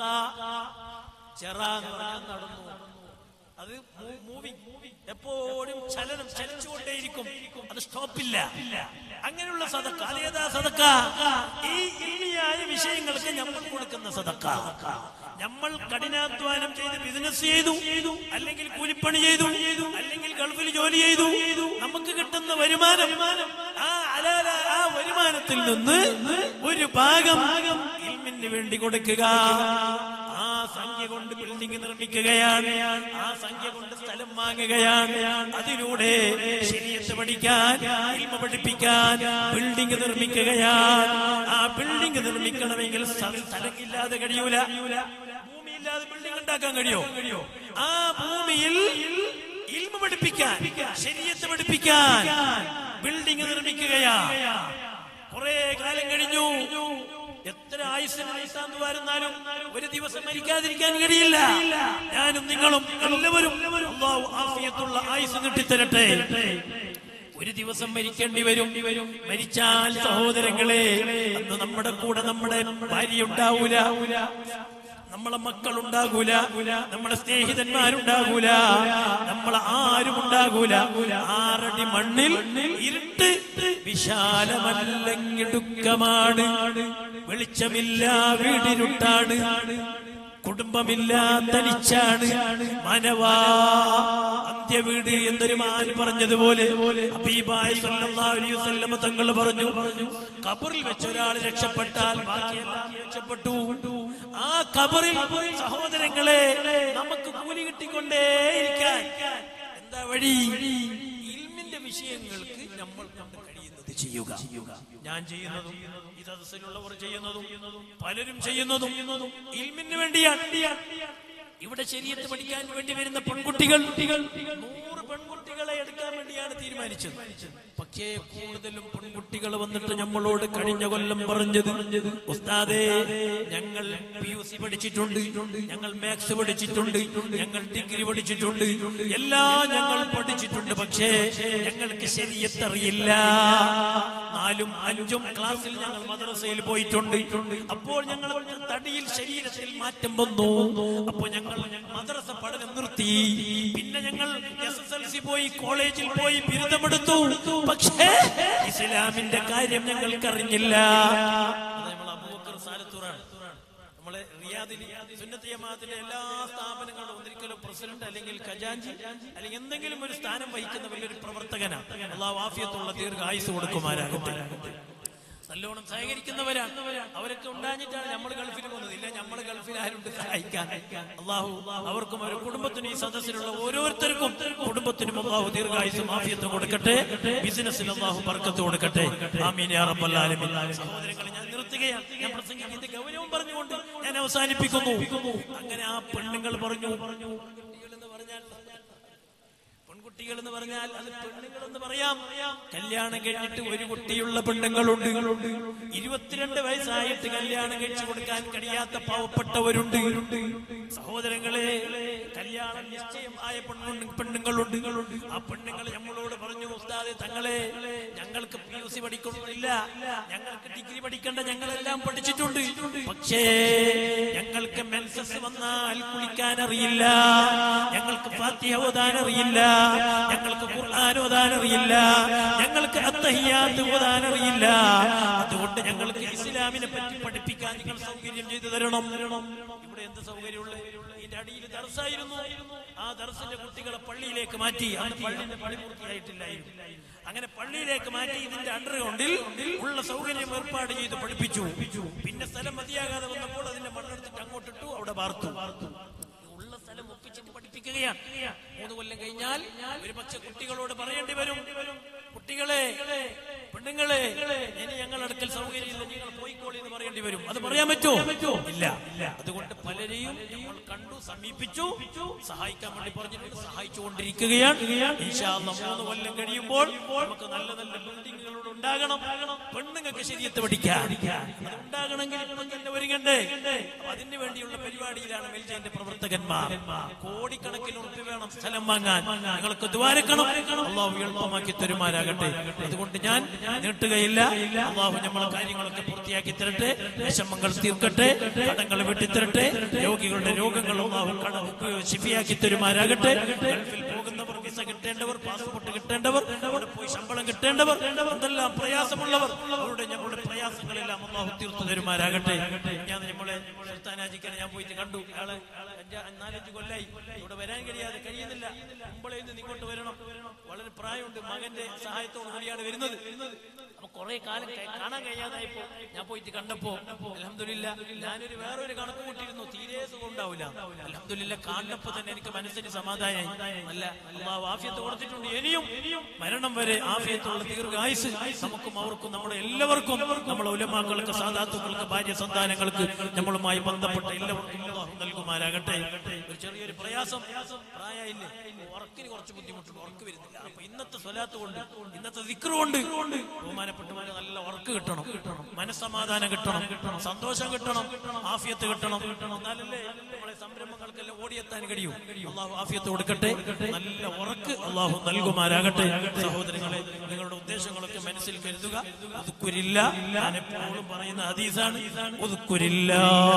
നടന്നു, അത് മൂവിങ്, എപ്പോഴും ചലിച്ചുകൊണ്ടേയിരിക്കും, അത് സ്റ്റോപ്പില്ല. അങ്ങനെയുള്ള സദഖ. അതേതാ സദഖ? ഈ ഇൽമിയായ വിഷയങ്ങൾക്ക് നമ്മൾ കൊടുക്കുന്ന സദഖ. നമ്മൾ കഠിനാധ്വാനം ചെയ്ത് ബിസിനസ് ചെയ്തു, അല്ലെങ്കിൽ കൂലിപ്പണി ചെയ്തു, അല്ലെങ്കിൽ ഗൾഫിൽ ജോലി ചെയ്തു, നമുക്ക് കിട്ടുന്ന വരുമാനം, ആ വരുമാനത്തിൽ നിന്ന് ഒരു ഭാഗം ഇൽമിന് വേണ്ടി കൊടുക്കുക. ആ സംഖ്യ കൊണ്ട് ബിൽഡിംഗ് നിർമ്മിക്കുകയാണ്, ആ സംഖ്യ കൊണ്ട് സ്ഥലം വാങ്ങുകയാണ്. അതിലൂടെ ശരീഅത്ത് പഠിക്കാൻ, ഇൽമ പഠിപ്പിക്കാൻ ബിൽഡിംഗ് നിർമ്മിക്കുകയാണ്. ആ ബിൽഡിംഗ് നിർമ്മിക്കണമെങ്കിൽ സ്ഥലമില്ലാതെ കഴിയൂല. ഭൂമിയില്ലാതെ ബിൽഡിംഗ് ഉണ്ടാക്കാൻ കഴിയോ? ആ ഭൂമിയിൽ ഇൽമ പഠിപ്പിക്കാൻ, ശരീഅത്ത് പഠിപ്പിക്കാൻ ബിൽഡിംഗ് നിർമ്മിക്കുകയാണ്. കുറെ കാലം കഴിഞ്ഞു, എത്ര ആയുസ്സാന്ന് വരുന്നാലും ഒരു ദിവസം മരിക്കാതിരിക്കാൻ കഴിയില്ല. ഞാനും നിങ്ങളും എല്ലാവരും അല്ലാഹു ആഫിയത്തുള്ള ആയുസ് കിട്ടിത്തരട്ടെ. ഒരു ദിവസം മരിക്കേണ്ടി വരും. മരിച്ചാൽ സഹോദരങ്ങളെ, അന്ന് നമ്മുടെ കൂടെ നമ്മുടെ ഭാര്യ ഉണ്ടാവൂല, നമ്മളെ മക്കളുണ്ടാകൂല, നമ്മളെ സ്നേഹിതന്മാരുണ്ടാകൂല, നമ്മളെ ആരും ഉണ്ടാകൂല. 6 അടി മണ്ണിൽ ഇരുട്ട്, വിശാലമല്ലെങ്കിടുക്കമാണ്, വെളിച്ചമില്ല, വീടിരുട്ടാണ്, കുടുംബമില്ല, തനിച്ചാണ്, മനവാ അന്ത്യവീട് എന്നൊരു മാൻ പറഞ്ഞതുപോലെ ഹബീബായ സല്ലല്ലാഹു അലൈഹി വസല്ലം തങ്ങൾ പറഞ്ഞു, ഖബറിൽ വെച്ച് ഒരാൾ രക്ഷപ്പെട്ടാൽ ബാക്കിയെല്ലാം രക്ഷപ്പെട്ടു. ആ ഖബറിൽ സഹോദരങ്ങളെ നമുക്ക് കൂലി കിട്ടിക്കൊണ്ടേയിരിക്കാൻ എന്താ വഴി? ഇൽമിന്റെ വിഷയങ്ങൾക്ക് നമ്മൾ കൊണ്ട് കഴിയുന്നത് ചെയ്യുക. ഞാൻ ചെയ്യുന്നതും ഈ സദസ്സിലുള്ളവർ ചെയ്യുന്നതും പലരും ചെയ്യുന്നതും ഇൽമിന് വേണ്ടിയാണ്. ഇവിടെ ശരീഅത്ത് പഠിക്കാൻ വേണ്ടി വരുന്ന പെൺകുട്ടികൾ 100 പെൺകുട്ടികളെ എടുക്കാൻ വേണ്ടിയാണ് തീരുമാനിച്ചത്. പക്ഷേ കൂടുതലും പെൺകുട്ടികൾ വന്നിട്ട് നമ്മളോട് കഴിഞ്ഞ കൊല്ലം പറഞ്ഞത്, ഉസ്താദേ ഞങ്ങൾ PUC പഠിച്ചിട്ടുണ്ട്, ഞങ്ങൾ മാത്സ് പഠിച്ചിട്ടുണ്ട്, ഞങ്ങൾ ഡിഗ്രി പഠിച്ചിട്ടുണ്ട്, എല്ലാം ഞങ്ങൾ പഠിച്ചിട്ടുണ്ട്, പക്ഷേ ഞങ്ങൾക്ക് ശരീഅത്ത് അറിയില്ല. 4ഉം 5ഉം ക്ലാസ്സിൽ ഞങ്ങൾ മദ്രസയിൽ പോയിട്ടുണ്ട്. അപ്പോൾ ഞങ്ങൾ തടിയിൽ ശരീരത്തിൽ മാറ്റം വന്നു. അപ്പോൾ ഞങ്ങൾ മദ്രസ പഠനം നിർത്തി. പിന്നെ ഞങ്ങൾ SSLC പോയി, കോളേജിൽ പോയി, ബിരുദമെടുത്തു. പക്ഷേ ഇസ്ലാമിന്റെ കാര്യം ഞങ്ങൾക്ക് അറിഞ്ഞില്ല. നമ്മൾ അബൂബക്കർ സാലത്തൂറാണ്. നമ്മളെ റിയാദിലെ സുന്നത്ത് ജമാഅത്തിന്റെ എല്ലാ സ്ഥാപനങ്ങളും ഒന്നിരിക്കലും പ്രസിഡന്റ് അല്ലെങ്കിൽ ഖജാൻജി അല്ലെങ്കിൽ എന്തെങ്കിലും ഒരു സ്ഥാനം വഹിക്കുന്ന വലിയൊരു പ്രവർത്തകനാണ്. അല്ലാഹു ആഫിയത്തുള്ള ദീർഘായുസ്സ് കൊടുക്കുമാറാകട്ടെ. നല്ലോണം സഹകരിക്കുന്നവരാണ്. അവരൊക്കെ ഉണ്ടാഞ്ഞിട്ടാണ് നമ്മൾ ഗൾഫിൽ പോകുന്നതില്ല. നമ്മൾ ഗൾഫിൽ ആരുണ്ട് സഹായിക്കാൻ? അല്ലാഹു അവർക്കും അവരുടെ കുടുംബത്തിനും ഈ സദസ്സിലുള്ള ഓരോരുത്തർക്കും കുടുംബത്തിനും അല്ലാഹു ദീർഘായുസ്സും ആഫിയത്തും കൊടുക്കട്ടെ. ബിസിനസ്സിൽ അല്ലാഹു ബർക്കത്ത് കൊടുക്കട്ടെ. ആമീൻ യാ റബ്ബൽ ആലമീൻ. സഹോദരങ്ങളെ, ഞാൻ നിർത്തുകയാണ്. ഞാൻ പ്രസംഗിക്കുന്നതിന്റെ ഗൗരവം പറഞ്ഞുകൊണ്ട് ഞാൻ അവസാനിപ്പിക്കുന്നു. അങ്ങനെ ആ പെണ്ണുങ്ങൾ പറഞ്ഞു, പെൺകുട്ടികൾ എന്ന് പറഞ്ഞാൽ അത് പെണ്ണുങ്ങൾ എന്ന് പറയാം. കല്യാണം കഴിഞ്ഞിട്ട് ഒരു കുട്ടിയുള്ള പെണ്ണുങ്ങളുണ്ട്. 22 വയസ്സായിട്ട് കല്യാണം കഴിച്ചു കൊടുക്കാൻ കഴിയാത്ത പാവപ്പെട്ടവരുണ്ട്. സഹോദരങ്ങളെ, കല്യാണം നിശ്ചയം ആയ പെണ്ണുങ്ങളുണ്ട്. ആ പെണ്ണുങ്ങൾ നമ്മളോട് പറഞ്ഞു, ഉസ്താദേ തങ്ങളെ ഞങ്ങൾക്ക് PUC പഠിക്കണമെന്നില്ല, ഞങ്ങൾക്ക് ഡിഗ്രി പഠിക്കേണ്ട, ഞങ്ങളെല്ലാം പഠിച്ചിട്ടുണ്ട്. പക്ഷേ ഞങ്ങൾക്ക് മെൻസസ് വന്നാൽ കുളിക്കാൻ അറിയില്ല, ഞങ്ങൾക്ക് ഫാത്തിഹ ഓതാൻ അറിയില്ല, ഞങ്ങൾക്ക് ഖുർആൻ ഓതാൻ അറിയില്ല, ഞങ്ങൾക്ക് അത്തഹിയ്യാത്ത് ഓതാൻ അറിയില്ല. അതുകൊണ്ട് ഞങ്ങൾക്ക് ഇസ്ലാമിനെ പറ്റി പഠിപ്പിക്കാൻ നിങ്ങൾ സൗകര്യം ചെയ്തു തരണം. ഇവിടെ എന്ത് സൗകര്യമുള്ള? ഇതിന്റെ അടിയിൽ ദർസായിരുന്നു. ആ ദർസിന്റെ കുട്ടികളെ പള്ളിയിലേക്ക് മാറ്റി. അന്ന് പള്ളിന്റെ പണി പൂർത്തിയായിട്ടില്ലായിരുന്നു. അങ്ങനെ പള്ളിയിലേക്ക് മാറ്റി ഇതിന്റെ അണ്ടർഗ്രൗണ്ടിൽ ഉള്ള സൗകര്യം ഏർപ്പാട് ചെയ്ത് പഠിപ്പിച്ചു. പിന്നെ സ്ഥലം മതിയാകാതെ വന്നപ്പോൾ അതിന്റെ മണ്ണെടുത്തിട്ട് അങ്ങോട്ടിട്ടു, അവിടെ വാർത്തു. ഉള്ള സ്ഥലം ഒപ്പിച്ച് പഠിപ്പിക്കുകയാണ്. 3 കൊല്ലം കഴിഞ്ഞാൽ ഒരുപക്ഷെ കുട്ടികളോട് പറയേണ്ടി വരും, കുട്ടികളെ, പെണ്ണുങ്ങളെ, ഇനി ഞങ്ങളുടെ അടുക്കൽ സൗകര്യമില്ല, നിങ്ങൾ പോയിക്കോളി എന്ന് പറയേണ്ടി വരും. അത് പറയാൻ പറ്റുമോ? ഇല്ല. അതുകൊണ്ട് പലരെയും നമ്മൾ കണ്ടു, സമീപിച്ചു, സഹായിക്കാൻ വേണ്ടി പറഞ്ഞിട്ടുണ്ട്, സഹായിച്ചുകൊണ്ടിരിക്കുകയാണ്. ഇൻഷാ അല്ലാഹ് 3 കൊല്ലം കഴിയുമ്പോൾ നമുക്ക് നല്ല നല്ല ബിൽഡിങ്ങുകൾ ഉണ്ടാകണം. പെണ്ണുങ്ങൾക്ക് ശരീഅത്ത് പഠിക്കാൻ ഉണ്ടാകണമെങ്കിൽ ഇപ്പം തന്നെ ഒരുങ്ങണ്ടേ? അതിന് വേണ്ടിയുള്ള പരിപാടിയിലാണ് വെൽജന്റെ പ്രവർത്തകന്മാർ. കോടിക്കണക്കിന് ഉറുപ്പിക വേണം സ്ഥലം വാങ്ങാൻ. നിങ്ങൾക്ക് ദ്വാരക്കണം, അല്ലാഹു എളുപ്പമാക്കി തരുമാറാകട്ടെ. അതുകൊണ്ട് ഞാൻ നീട്ടുകയില്ല. അല്ലാഹു നമ്മളെ കാര്യങ്ങളൊക്കെ പൂർത്തിയാക്കി തരട്ടെ, വിഷമങ്ങൾ തീർക്കട്ടെ, കടങ്ങൾ വെട്ടിത്തരട്ടെ, രോഗികളുടെ രോഗങ്ങൾ അല്ലാഹു ശിഫിയാക്കി തരുമാറാകട്ടെ. ഗൾഫിൽ പോകുന്നവർ, വിസ കിട്ടേണ്ടവർ, പാസ്പോർട്ട് കിട്ടേണ്ടവർ, അവിടെ പോയി ശമ്പളം കിട്ടേണ്ടവർ, എന്തെല്ലാം പ്രയാസമുള്ളവർ, അവരുടെ ഞങ്ങളുടെ പ്രയാസങ്ങളെല്ലാം അല്ലാഹു തീർത്തു തരുമാറാകട്ടെ. ഞാൻ നമ്മളെ സുൽത്താനാജിക്കാണ് ഞാൻ പോയിട്ട് കണ്ടു. അയാളെ 4-5 കൊല്ലായി ഇവിടെ വരാൻ കഴിയുന്നില്ല. മുമ്പളയിൽ നിന്ന് ഇങ്ങോട്ട് വരണം. വളരെ പ്രായമുണ്ട്. മകന്റെ സഹായത്തോടു കൂടിയാണ് വരുന്നത്. അപ്പൊ കുറെ കാലം കാണാൻ കഴിയാതായപ്പോ ഞാൻ പോയിട്ട് കണ്ടപ്പോ അൽഹംദുലില്ലാ, ഞാനൊരു വേറൊരു കണക്ക് കൂട്ടിയിരുന്നു, തീരെ സുഖം ഉണ്ടാവില്ല. അൽഹംദുലില്ലാ, കണ്ടപ്പോ തന്നെ എനിക്ക് മനസ്സിന് സമാധാനമായി. നല്ല അല്ലാഹു ആഫിയത്ത് കൊടുത്തിട്ടുണ്ട്. ഇനിയും മരണം വരെ ആഫിയത്തുള്ള ദീർഘായുസ് നമുക്കും അവർക്കും നമ്മുടെ എല്ലാവർക്കും, നമ്മളെ ഉലമാക്കൾക്ക്, സാദാത്തുക്കൾക്ക്, ഭാര്യ സന്താനങ്ങൾക്ക്, നമ്മളുമായി ബന്ധപ്പെട്ട എല്ലാവർക്കും അല്ലാഹു നൽകുമാറാകട്ടെ. ഒരു ചെറിയൊരു പ്രയാസം, പ്രായമില്ലേ, ഉറക്കിന് കുറച്ച് ബുദ്ധിമുട്ടുണ്ട്, ഉറക്ക് വരുന്നില്ല. അപ്പൊ ഇന്നത്തെ സ്വലാത്ത് കൊണ്ട്, ഇന്നത്തെ ദിക്ർ കൊണ്ട് ബഹുമാനപ്പെട്ടവരെ നല്ല ഉറക്ക് കിട്ടണം, മനസ്സമാധാനം കിട്ടണം, സന്തോഷം കിട്ടണം, ആഫിയത്ത് കിട്ടണം. എന്നാലല്ലേ നമ്മളെ സംരംഭങ്ങൾക്കെല്ലാം ഓടിയെത്താൻ കഴിയും. അല്ലാഹു ആഫിയത്ത് കൊടുക്കട്ടെ, നല്ല ഉറക്ക് അല്ലാഹു നൽകുമാറാകട്ടെ. സഹോദരങ്ങളെ, നിങ്ങളുടെ ഉദ്ദേശങ്ങളൊക്കെ മനസ്സിൽ കരുതുക. ഉദ്കുരില്ല, ഞാൻ എപ്പോഴും പറയുന്ന ഹദീസാണ്, ഉദ്കുരില്ല,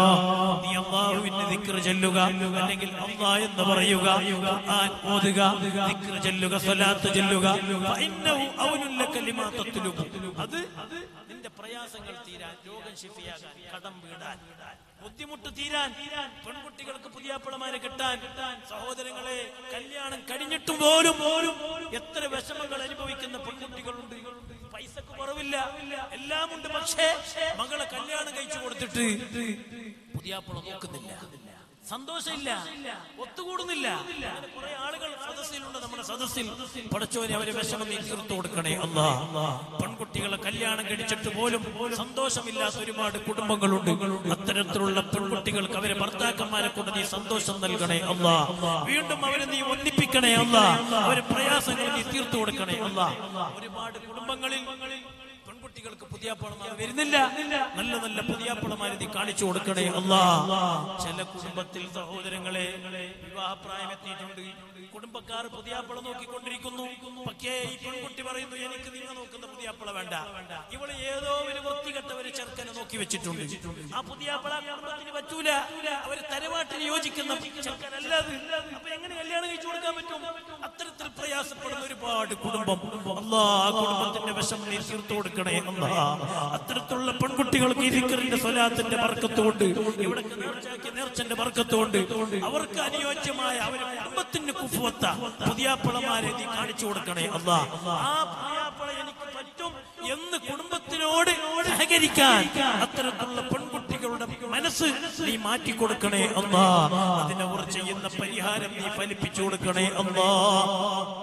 നീ അല്ലാഹുവിന്റെ ദിക്ർ ചൊല്ലുക, അല്ലെങ്കിൽ അല്ലാഹ് എന്ന് പറയുക, ഖുർആൻ ഓതുക, ദിക്ർ ചൊല്ലുക, സ്വലാത്ത് ചൊല്ലുക. ഫഇന്നഹു ഔനുൽ ലക ലിമാ തത്ലുബു. അത് നിന്റെ പ്രയാസങ്ങൾ തീരാൻ, രോഗം ശിഫിയാകാൻ, കടം വീടാൻ, ബുദ്ധിമുട്ട് തീരാൻ, പെൺകുട്ടികൾക്ക് പുതിയാപ്പിളമാരെ കിട്ടാൻ. സഹോദരങ്ങളെ, കല്യാണം കഴിഞ്ഞിട്ടും പോലും എത്ര വിഷമങ്ങൾ അനുഭവിക്കുന്ന പെൺകുട്ടികളുണ്ട്. പൈസക്ക് കുറവില്ല, എല്ലാം ഉണ്ട്. പക്ഷേ മകളെ കല്യാണം കഴിച്ചു കൊടുത്തിട്ട് പുതിയാപ്പിള നോക്കുന്നില്ല, സന്തോഷമില്ല, ഒത്തുകൂടുന്നില്ല. അങ്ങനെ കുറെ ആളുകൾ സദസ്സിലുണ്ട്, നമ്മുടെ സദസ്സിൽ. പടച്ചോനെ, അവരെ വിഷമം നീ തീർത്തു കൊടുക്കണേ അല്ലാഹ്. പെൺകുട്ടികളെ കല്യാണം കഴിച്ചിട്ട് പോലും സന്തോഷമില്ലാത്ത ഒരുപാട് കുടുംബങ്ങളുണ്ട്. അത്തരത്തിലുള്ള പെൺകുട്ടികൾക്ക് അവരെ ഭർത്താക്കന്മാരെ കൊണ്ട് നീ സന്തോഷം നൽകണേ അല്ലാഹ്. വീണ്ടും അവരെ നീ ഒന്നിപ്പിക്കണേ അല്ലാഹ്. അവരെ പ്രയാസങ്ങൾ നീ തീർത്തു കൊടുക്കണേ അല്ലാഹ്. ഒരുപാട് കുടുംബങ്ങളിൽ പെൺകുട്ടികൾക്ക് പുതിയാപ്പിളമാർ വരുന്നില്ല. നല്ല നല്ല പുതിയാപ്പിളമാരെ നീ കാണിച്ചു കൊടുക്കണേ അല്ലാഹ്. ചില കുടുംബത്തിൽ സഹോദരങ്ങളെ വിവാഹപ്രായം എത്തിയിട്ടുണ്ട്. കുടുംബക്കാർ പുതിയാപ്പിള നോക്കിക്കൊണ്ടിരിക്കുന്നു. പക്ഷേ ഈ പെൺകുട്ടി പറയുന്നു, എനിക്ക് നിങ്ങൾ നോക്കുന്ന പുതിയാപ്പിള വേണ്ട, ഇവള് ഏതോ ഒരു വൃത്തികെട്ട ഒരു ചെറുക്കനെ നോക്കി വെച്ചിട്ടുണ്ട്. ആ പുതിയാപ്പിള കുടുംബത്തിന് പറ്റൂല, അവര് തരവാട്ടിന് യോജിക്കുന്ന ചെറുക്കനല്ലത്. അപ്പൊ എങ്ങനെ കല്യാണം കഴിച്ചു കൊടുക്കാൻ പറ്റും? അത്തരത്തിൽ പ്രയാസപ്പെടുന്ന ഒരുപാട് കുടുംബം. അല്ലാഹ്, ആ കുടുംബത്തിന്റെ വിഷം നീ തീർത്തു കൊടുക്കണേ അല്ലാഹ്. അത്തരത്തിലുള്ള പെൺകുട്ടികൾക്ക് ഈ ദിക്റിന്റെ സ്വലാത്തിന്റെ ബർക്കത്തുകൊണ്ട്, ഇവിടെ നേർച്ചന്റെ ബർക്കത്തുകൊണ്ട്, അവർക്ക് അനുയോജ്യമായ അവരുടെ കുടുംബത്തിന് കുഫുവത്ത പുതിയാപ്പിളമാരെ നീ കാണിച്ചു കൊടുക്കണേ അല്ലാഹ്. ആ പുതിയാപ്പിള എനിക്ക് പറ്റും എന്ന് കുടുംബത്തിനോട് സഹകരിക്കാൻ അത്തരത്തിലുള്ള പെൺകുട്ടികളുടെ മനസ്സ് നീ മാറ്റിക്കൊടുക്കണേ അല്ലാഹ്. അതിനവർ ചെയ്യുന്ന പരിഹാരം നീ ഫലിപ്പിച്ചു കൊടുക്കണേ അല്ലാഹ്.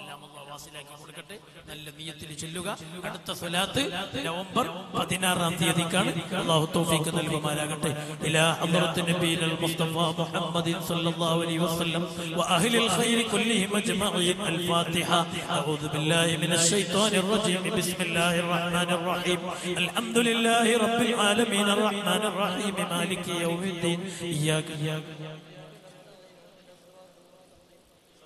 കൊടുക്കട്ടെ, നല്ല നിയത്തിൽ ചൊല്ലുക. അടുത്ത സ്വലാത്ത് നവംബർ 16-ാം തീയതിക്കാണ്. അല്ലാഹു തൗഫീഖ് നൽകുമാറാകട്ടെ. ഇലാ ഹദ്റത്തി നബിയിൽ മുസ്തഫ മുഹമ്മദിൻ സല്ലല്ലാഹു അലൈഹി വസല്ലം വ അഹ്ലിൽ ഖൈർ കുല്ലിഹിം അജ്മഈൻ. അൽ ഫാത്തിഹ. അഊദു ബില്ലാഹി മിനശ് ശൈത്വാനിർ റജീം. ബിസ്മില്ലാഹിർ റഹ്മാനിർ റഹീം. അൽഹംദുലില്ലാഹി റബ്ബിൽ ആലമീൻ അർറഹ്മാനിർ റഹീം മാലികി യൗമിദ്ദീൻ. ഇയ്യാക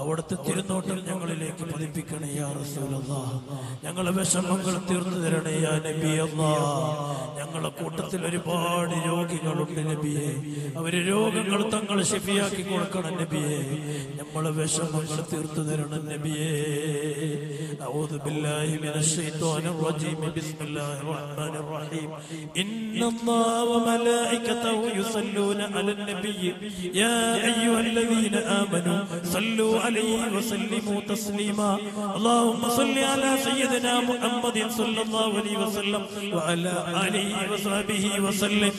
അവിടുത്തെ തിരുനോട്ടം ഞങ്ങളിലേക്ക് പതിപ്പിക്കണേ യാ റസൂലല്ലാഹ്. ഞങ്ങളെ വിഷമങ്ങൾ തീർത്തു തരണേ യാ നബി അല്ലാഹ്. ഞങ്ങളെ കൂട്ടത്തിൽ ഒരുപാട് രോഗികളുണ്ട് നബിയെ. അവര് രോഗങ്ങൾ തങ്ങൾ ശിഫിയാക്കി കൊടുക്കണം നബിയെ. നമ്മളെ വിഷമങ്ങൾ തീർത്തു തരണം നബിയെ. അഊദു ബില്ലാഹി മിനശ് ശൈത്വാനിർ റജീം. ബിസ്മില്ലാഹിർ റഹ്മാനിർ റഹീം. ഇന്നല്ലാഹ വമലായികതഹു യുസല്ലൂന അലൻ നബിയ്യി യാ അയ്യുഹല്ലദീന ആമനൂ സല്ലൂ അലൈഹി വസല്ലിമൂ തസ്ലീമാ. അല്ലാഹുമ്മ സല്ലി അലാ സയ്യിദിനാ മുഹമ്മദിൻ സ്വല്ലല്ലാഹു അലൈഹി വസല്ലം വഅലാ ആലിഹി വസഹ്ബിഹി വസല്ലം.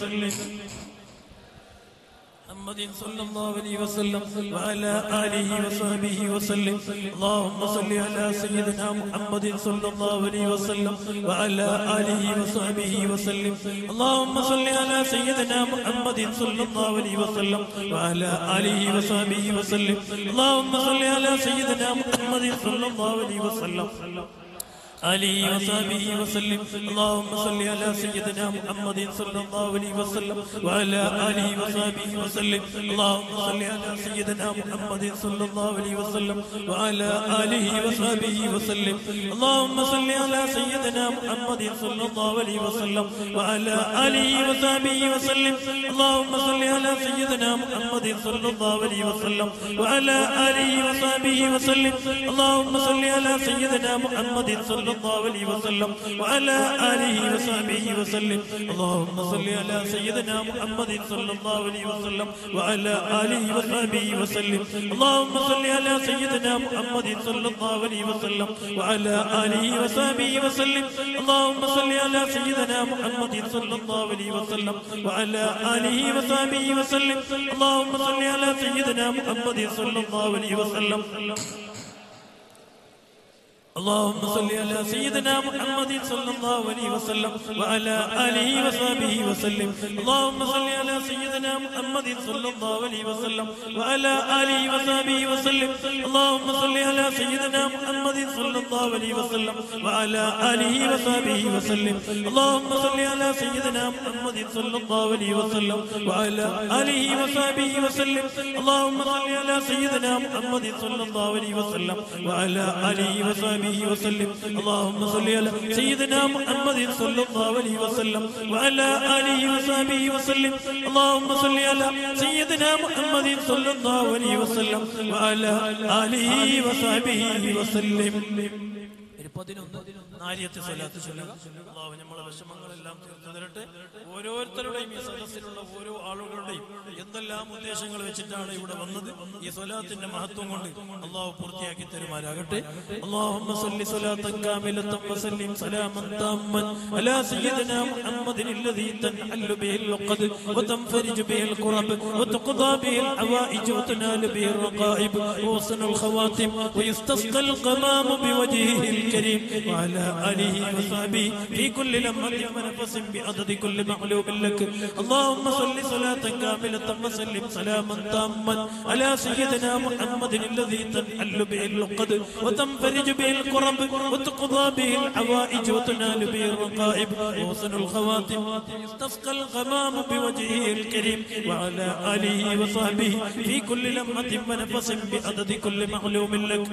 محمد صلى الله عليه وسلم وعلى آله وصحبه وسلم. اللهم صل على سيدنا محمد صلى الله عليه وسلم وعلى آله وصحبه وسلم. اللهم صل على سيدنا محمد صلى الله عليه وسلم وعلى آله وصحبه وسلم. اللهم صل على سيدنا محمد صلى الله عليه وسلم آله وصحبه وسلم. اللهم صل على سيدنا محمد صلى الله عليه وسلم وعلى آله وصحبه وسلم. اللهم صل على سيدنا محمد صلى الله عليه وسلم وعلى آله وصحبه وسلم. اللهم صل على سيدنا محمد صلى الله عليه وسلم وعلى آله وصحبه وسلم. اللهم صل على سيدنا محمد صلى الله عليه وسلم وعلى آله وصحبه وسلم. اللهم صل على سيدنا محمد صلى الله عليه وسلم وعلى آله وصحبه وسلم. اللهم صل على سيدنا محمد صلى الله عليه وسلم وعلى آله وصحبه وسلم. اللهم صل على سيدنا محمد صلى الله عليه وسلم وعلى آله وصحبه وسلم. اللهم صل على سيدنا محمد صلى الله عليه وسلم وعلى آله وصحبه وسلم. اللهم صل على سيدنا محمد صلى الله عليه وسلم. اللهم صل على سيدنا محمد صلى الله عليه وسلم وعلى آله وصحبه وسلم. اللهم صل على سيدنا محمد صلى الله عليه وسلم وعلى آله وصحبه وسلم. اللهم صل على سيدنا محمد صلى الله عليه وسلم وعلى آله وصحبه وسلم. اللهم صل على سيدنا محمد صلى الله عليه وسلم وعلى آله وصحبه وسلم. اللهم صل على سيدنا محمد صلى الله عليه وسلم وعلى آله وصحبه وسلم. اللهم صل على سيدنا محمد صلى الله عليه وسلم وعلى آله وصحبه وسلم. اللهم صل على سيدنا محمد صلى الله عليه وسلم وعلى آله وصحبه وسلم. 11 നാരിയത്ത് സ്വലാത്ത് ചൊല്ലുക. അല്ലാഹു നമ്മുടെ വിഷമങ്ങളെല്ലാം തീർത്തു തരട്ടെ. ഓരോരുത്തരുടെയും ഈ സദസ്സിലുള്ള ഓരോ ആളുകളുടെയും എന്തെല്ലാം ഉദ്ദേശങ്ങൾ വെച്ചിട്ടാണ് ഇവിടെ വന്നത് ഈ സ്വലാത്തിന്റെ മഹത്വം കൊണ്ട് അല്ലാഹു പൂർത്തിയാക്കി തരുമാറാകട്ടെ. اللهم صل صلاة كاملة وسلم سلاما تاما على سيدنا محمد الذي تنحل به العقد وتنفرج به الكرب وتقضى به الحوائج وتنال به الرقائب وحسن الخواتم ويستسقى الغمام بوجهه الكريم وعلى آله وصحبه في كل لمحة ونفس بعدد كل معلوم لك. اللهم صل صلاة كاملة وسلم سلاما تاما على سيدنا محمد الذي تنحل به العقد وتنفرج به الكرب وتقضى به الحوائج وتنال به الرقائب وحسن الخواتم يستسقى الغمام بوجهه الكريم وعلى آله وصحبه في كل لمحة ونفس بعدد كل معلوم لك.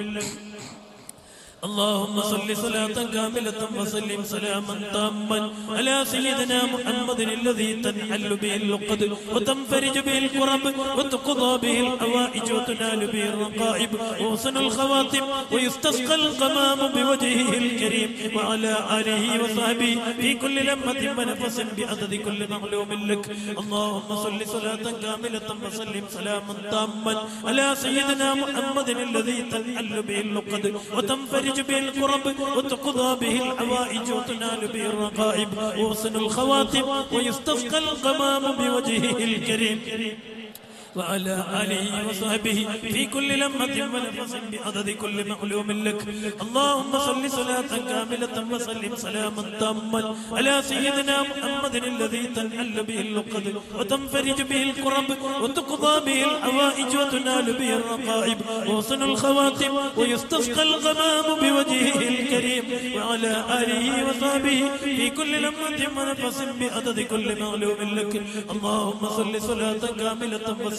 اللهم صل صلاة كاملة وسلم سلاما تاما على سيدنا محمد الذي تنحل به العقد وتنفرج به الكرب وتقضى به الحوائج وتنال به الرقائب وحسن الخواتم ويستسقى الغمام بوجهه الكريم وعلى آله وصحبه في كل لمحة ونفس بعدد كل معلوم لك. اللهم صل صلاة كاملة وسلم سلاما تاما على سيدنا محمد الذي تنحل به العقد وتنفرج به الكرب وتقضى به الحوائج وتنال به الرقائب وحسن الخواتم ويستسقى الغمام بوجهه الكريم وعلى آله وصحبه في كل لمحة ونفس بعدد كل معلوم لك. اللهم صل صلاة كاملة وسلم سلاما تاما على سيدنا محمد الذي تنحل به العقد وتنفرج به الكرب وتقضى به الحوائج وتنال به الرقائب وحسن الخواتم ويستسقى الغمام بوجهه الكريم وعلى آله وصحبه في كل لمحة ونفس بعدد كل معلوم لك. اللهم صل صلاة كاملة وسلم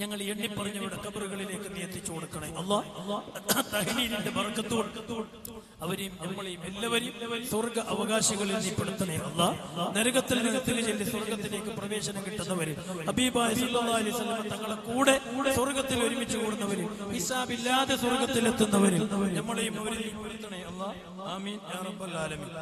ഞങ്ങൾ എണ്ണിപ്പറഞ്ഞവരുടെ ഖബറുകളിലേക്ക് നീ എത്തിച്ചു കൊടുക്കണേ അല്ലാഹ്. തഹ്ലീലിന്റെ ബർക്കത്തോട് അവരെയും നമ്മളെയും എല്ലാവരെയും സ്വർഗ അവകാശികളിൽ നീ പെടുത്തണേ അല്ലാഹ്. നരകത്തിൽ നിന്ന് തിരിച്ചെല്ലി സ്വർഗത്തിലേക്ക് പ്രവേശനം കിട്ടുന്നവര്, ഹബീബായ സല്ലല്ലാഹു അലൈഹി വസല്ലം തങ്ങളെ കൂടെ സ്വർഗത്തിൽ ഒരുമിച്ച് കൂടുന്നവര്, ഹിസാബില്ലാതെ സ്വർഗത്തിലെത്തുന്നവര് നമ്മളെയും അവരിൽ നീ പെടുത്തണേ അല്ലാഹ്. ആമീൻ യാ റബ്ബൽ ആലമീൻ.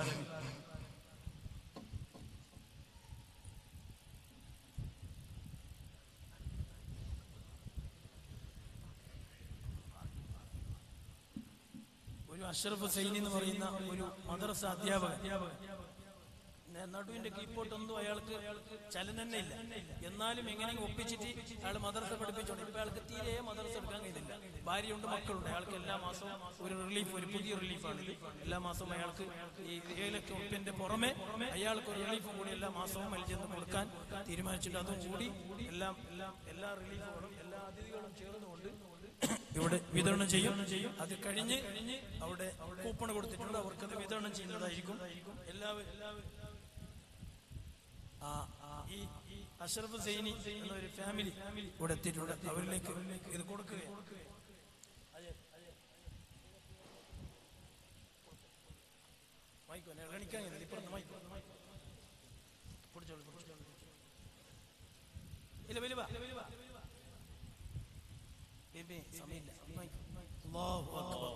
അഷ്റഫ് സൈനി എന്ന് പറയുന്ന ഒരു മദ്രസ അധ്യാപകൻ, നടുവിന്റെ കീപ്പോട്ടൊന്നും അയാൾക്ക് ചലനം ഇല്ല, എന്നാലും എങ്ങനെയെങ്കിലും ഒപ്പിച്ചിട്ട് അയാൾ മദ്രസ പഠിപ്പിച്ചോണ്ട് ഇപ്പൊ അയാൾക്ക് തീരെ മദ്രസ എടുക്കാൻ കഴിയുന്നില്ല. ഭാര്യയുണ്ട്, മക്കളുണ്ട്. അയാൾക്ക് എല്ലാ മാസവും ഒരു റിലീഫ്, ഒരു പുതിയ റിലീഫാണ്. എല്ലാ മാസവും അയാൾക്ക് ഈ 7 ലക്ഷം ഉറുപ്പിന്റെ പുറമെ അയാൾക്ക് ഒരു റിലീഫ് കൂടി എല്ലാ മാസവും ചെന്ന് കൊടുക്കാൻ തീരുമാനിച്ചിട്ട് അതും കൂടി എല്ലാ റിലീഫുകളും എല്ലാ അതിഥികളും ചേർന്നുകൊണ്ട് ഇവിടെ വിതരണം ചെയ്യും. അത് കഴിഞ്ഞ് അവിടെ കൂപ്പൺ കൊടുത്തിട്ടുണ്ട്, അവർക്കത് വിതരണം ചെയ്യുന്നതായിരിക്കും. എല്ലാവരും ഈ അഷ്റഫ് സൈനി എന്ന ഒരു ഫാമിലി ഇവിടെ എത്തിയിട്ടുണ്ട്. അവരിലേക്ക് ഇത് കൊടുക്കുകയാണ്. സമയമില്ല. അല്ലാഹു അക്ബർ.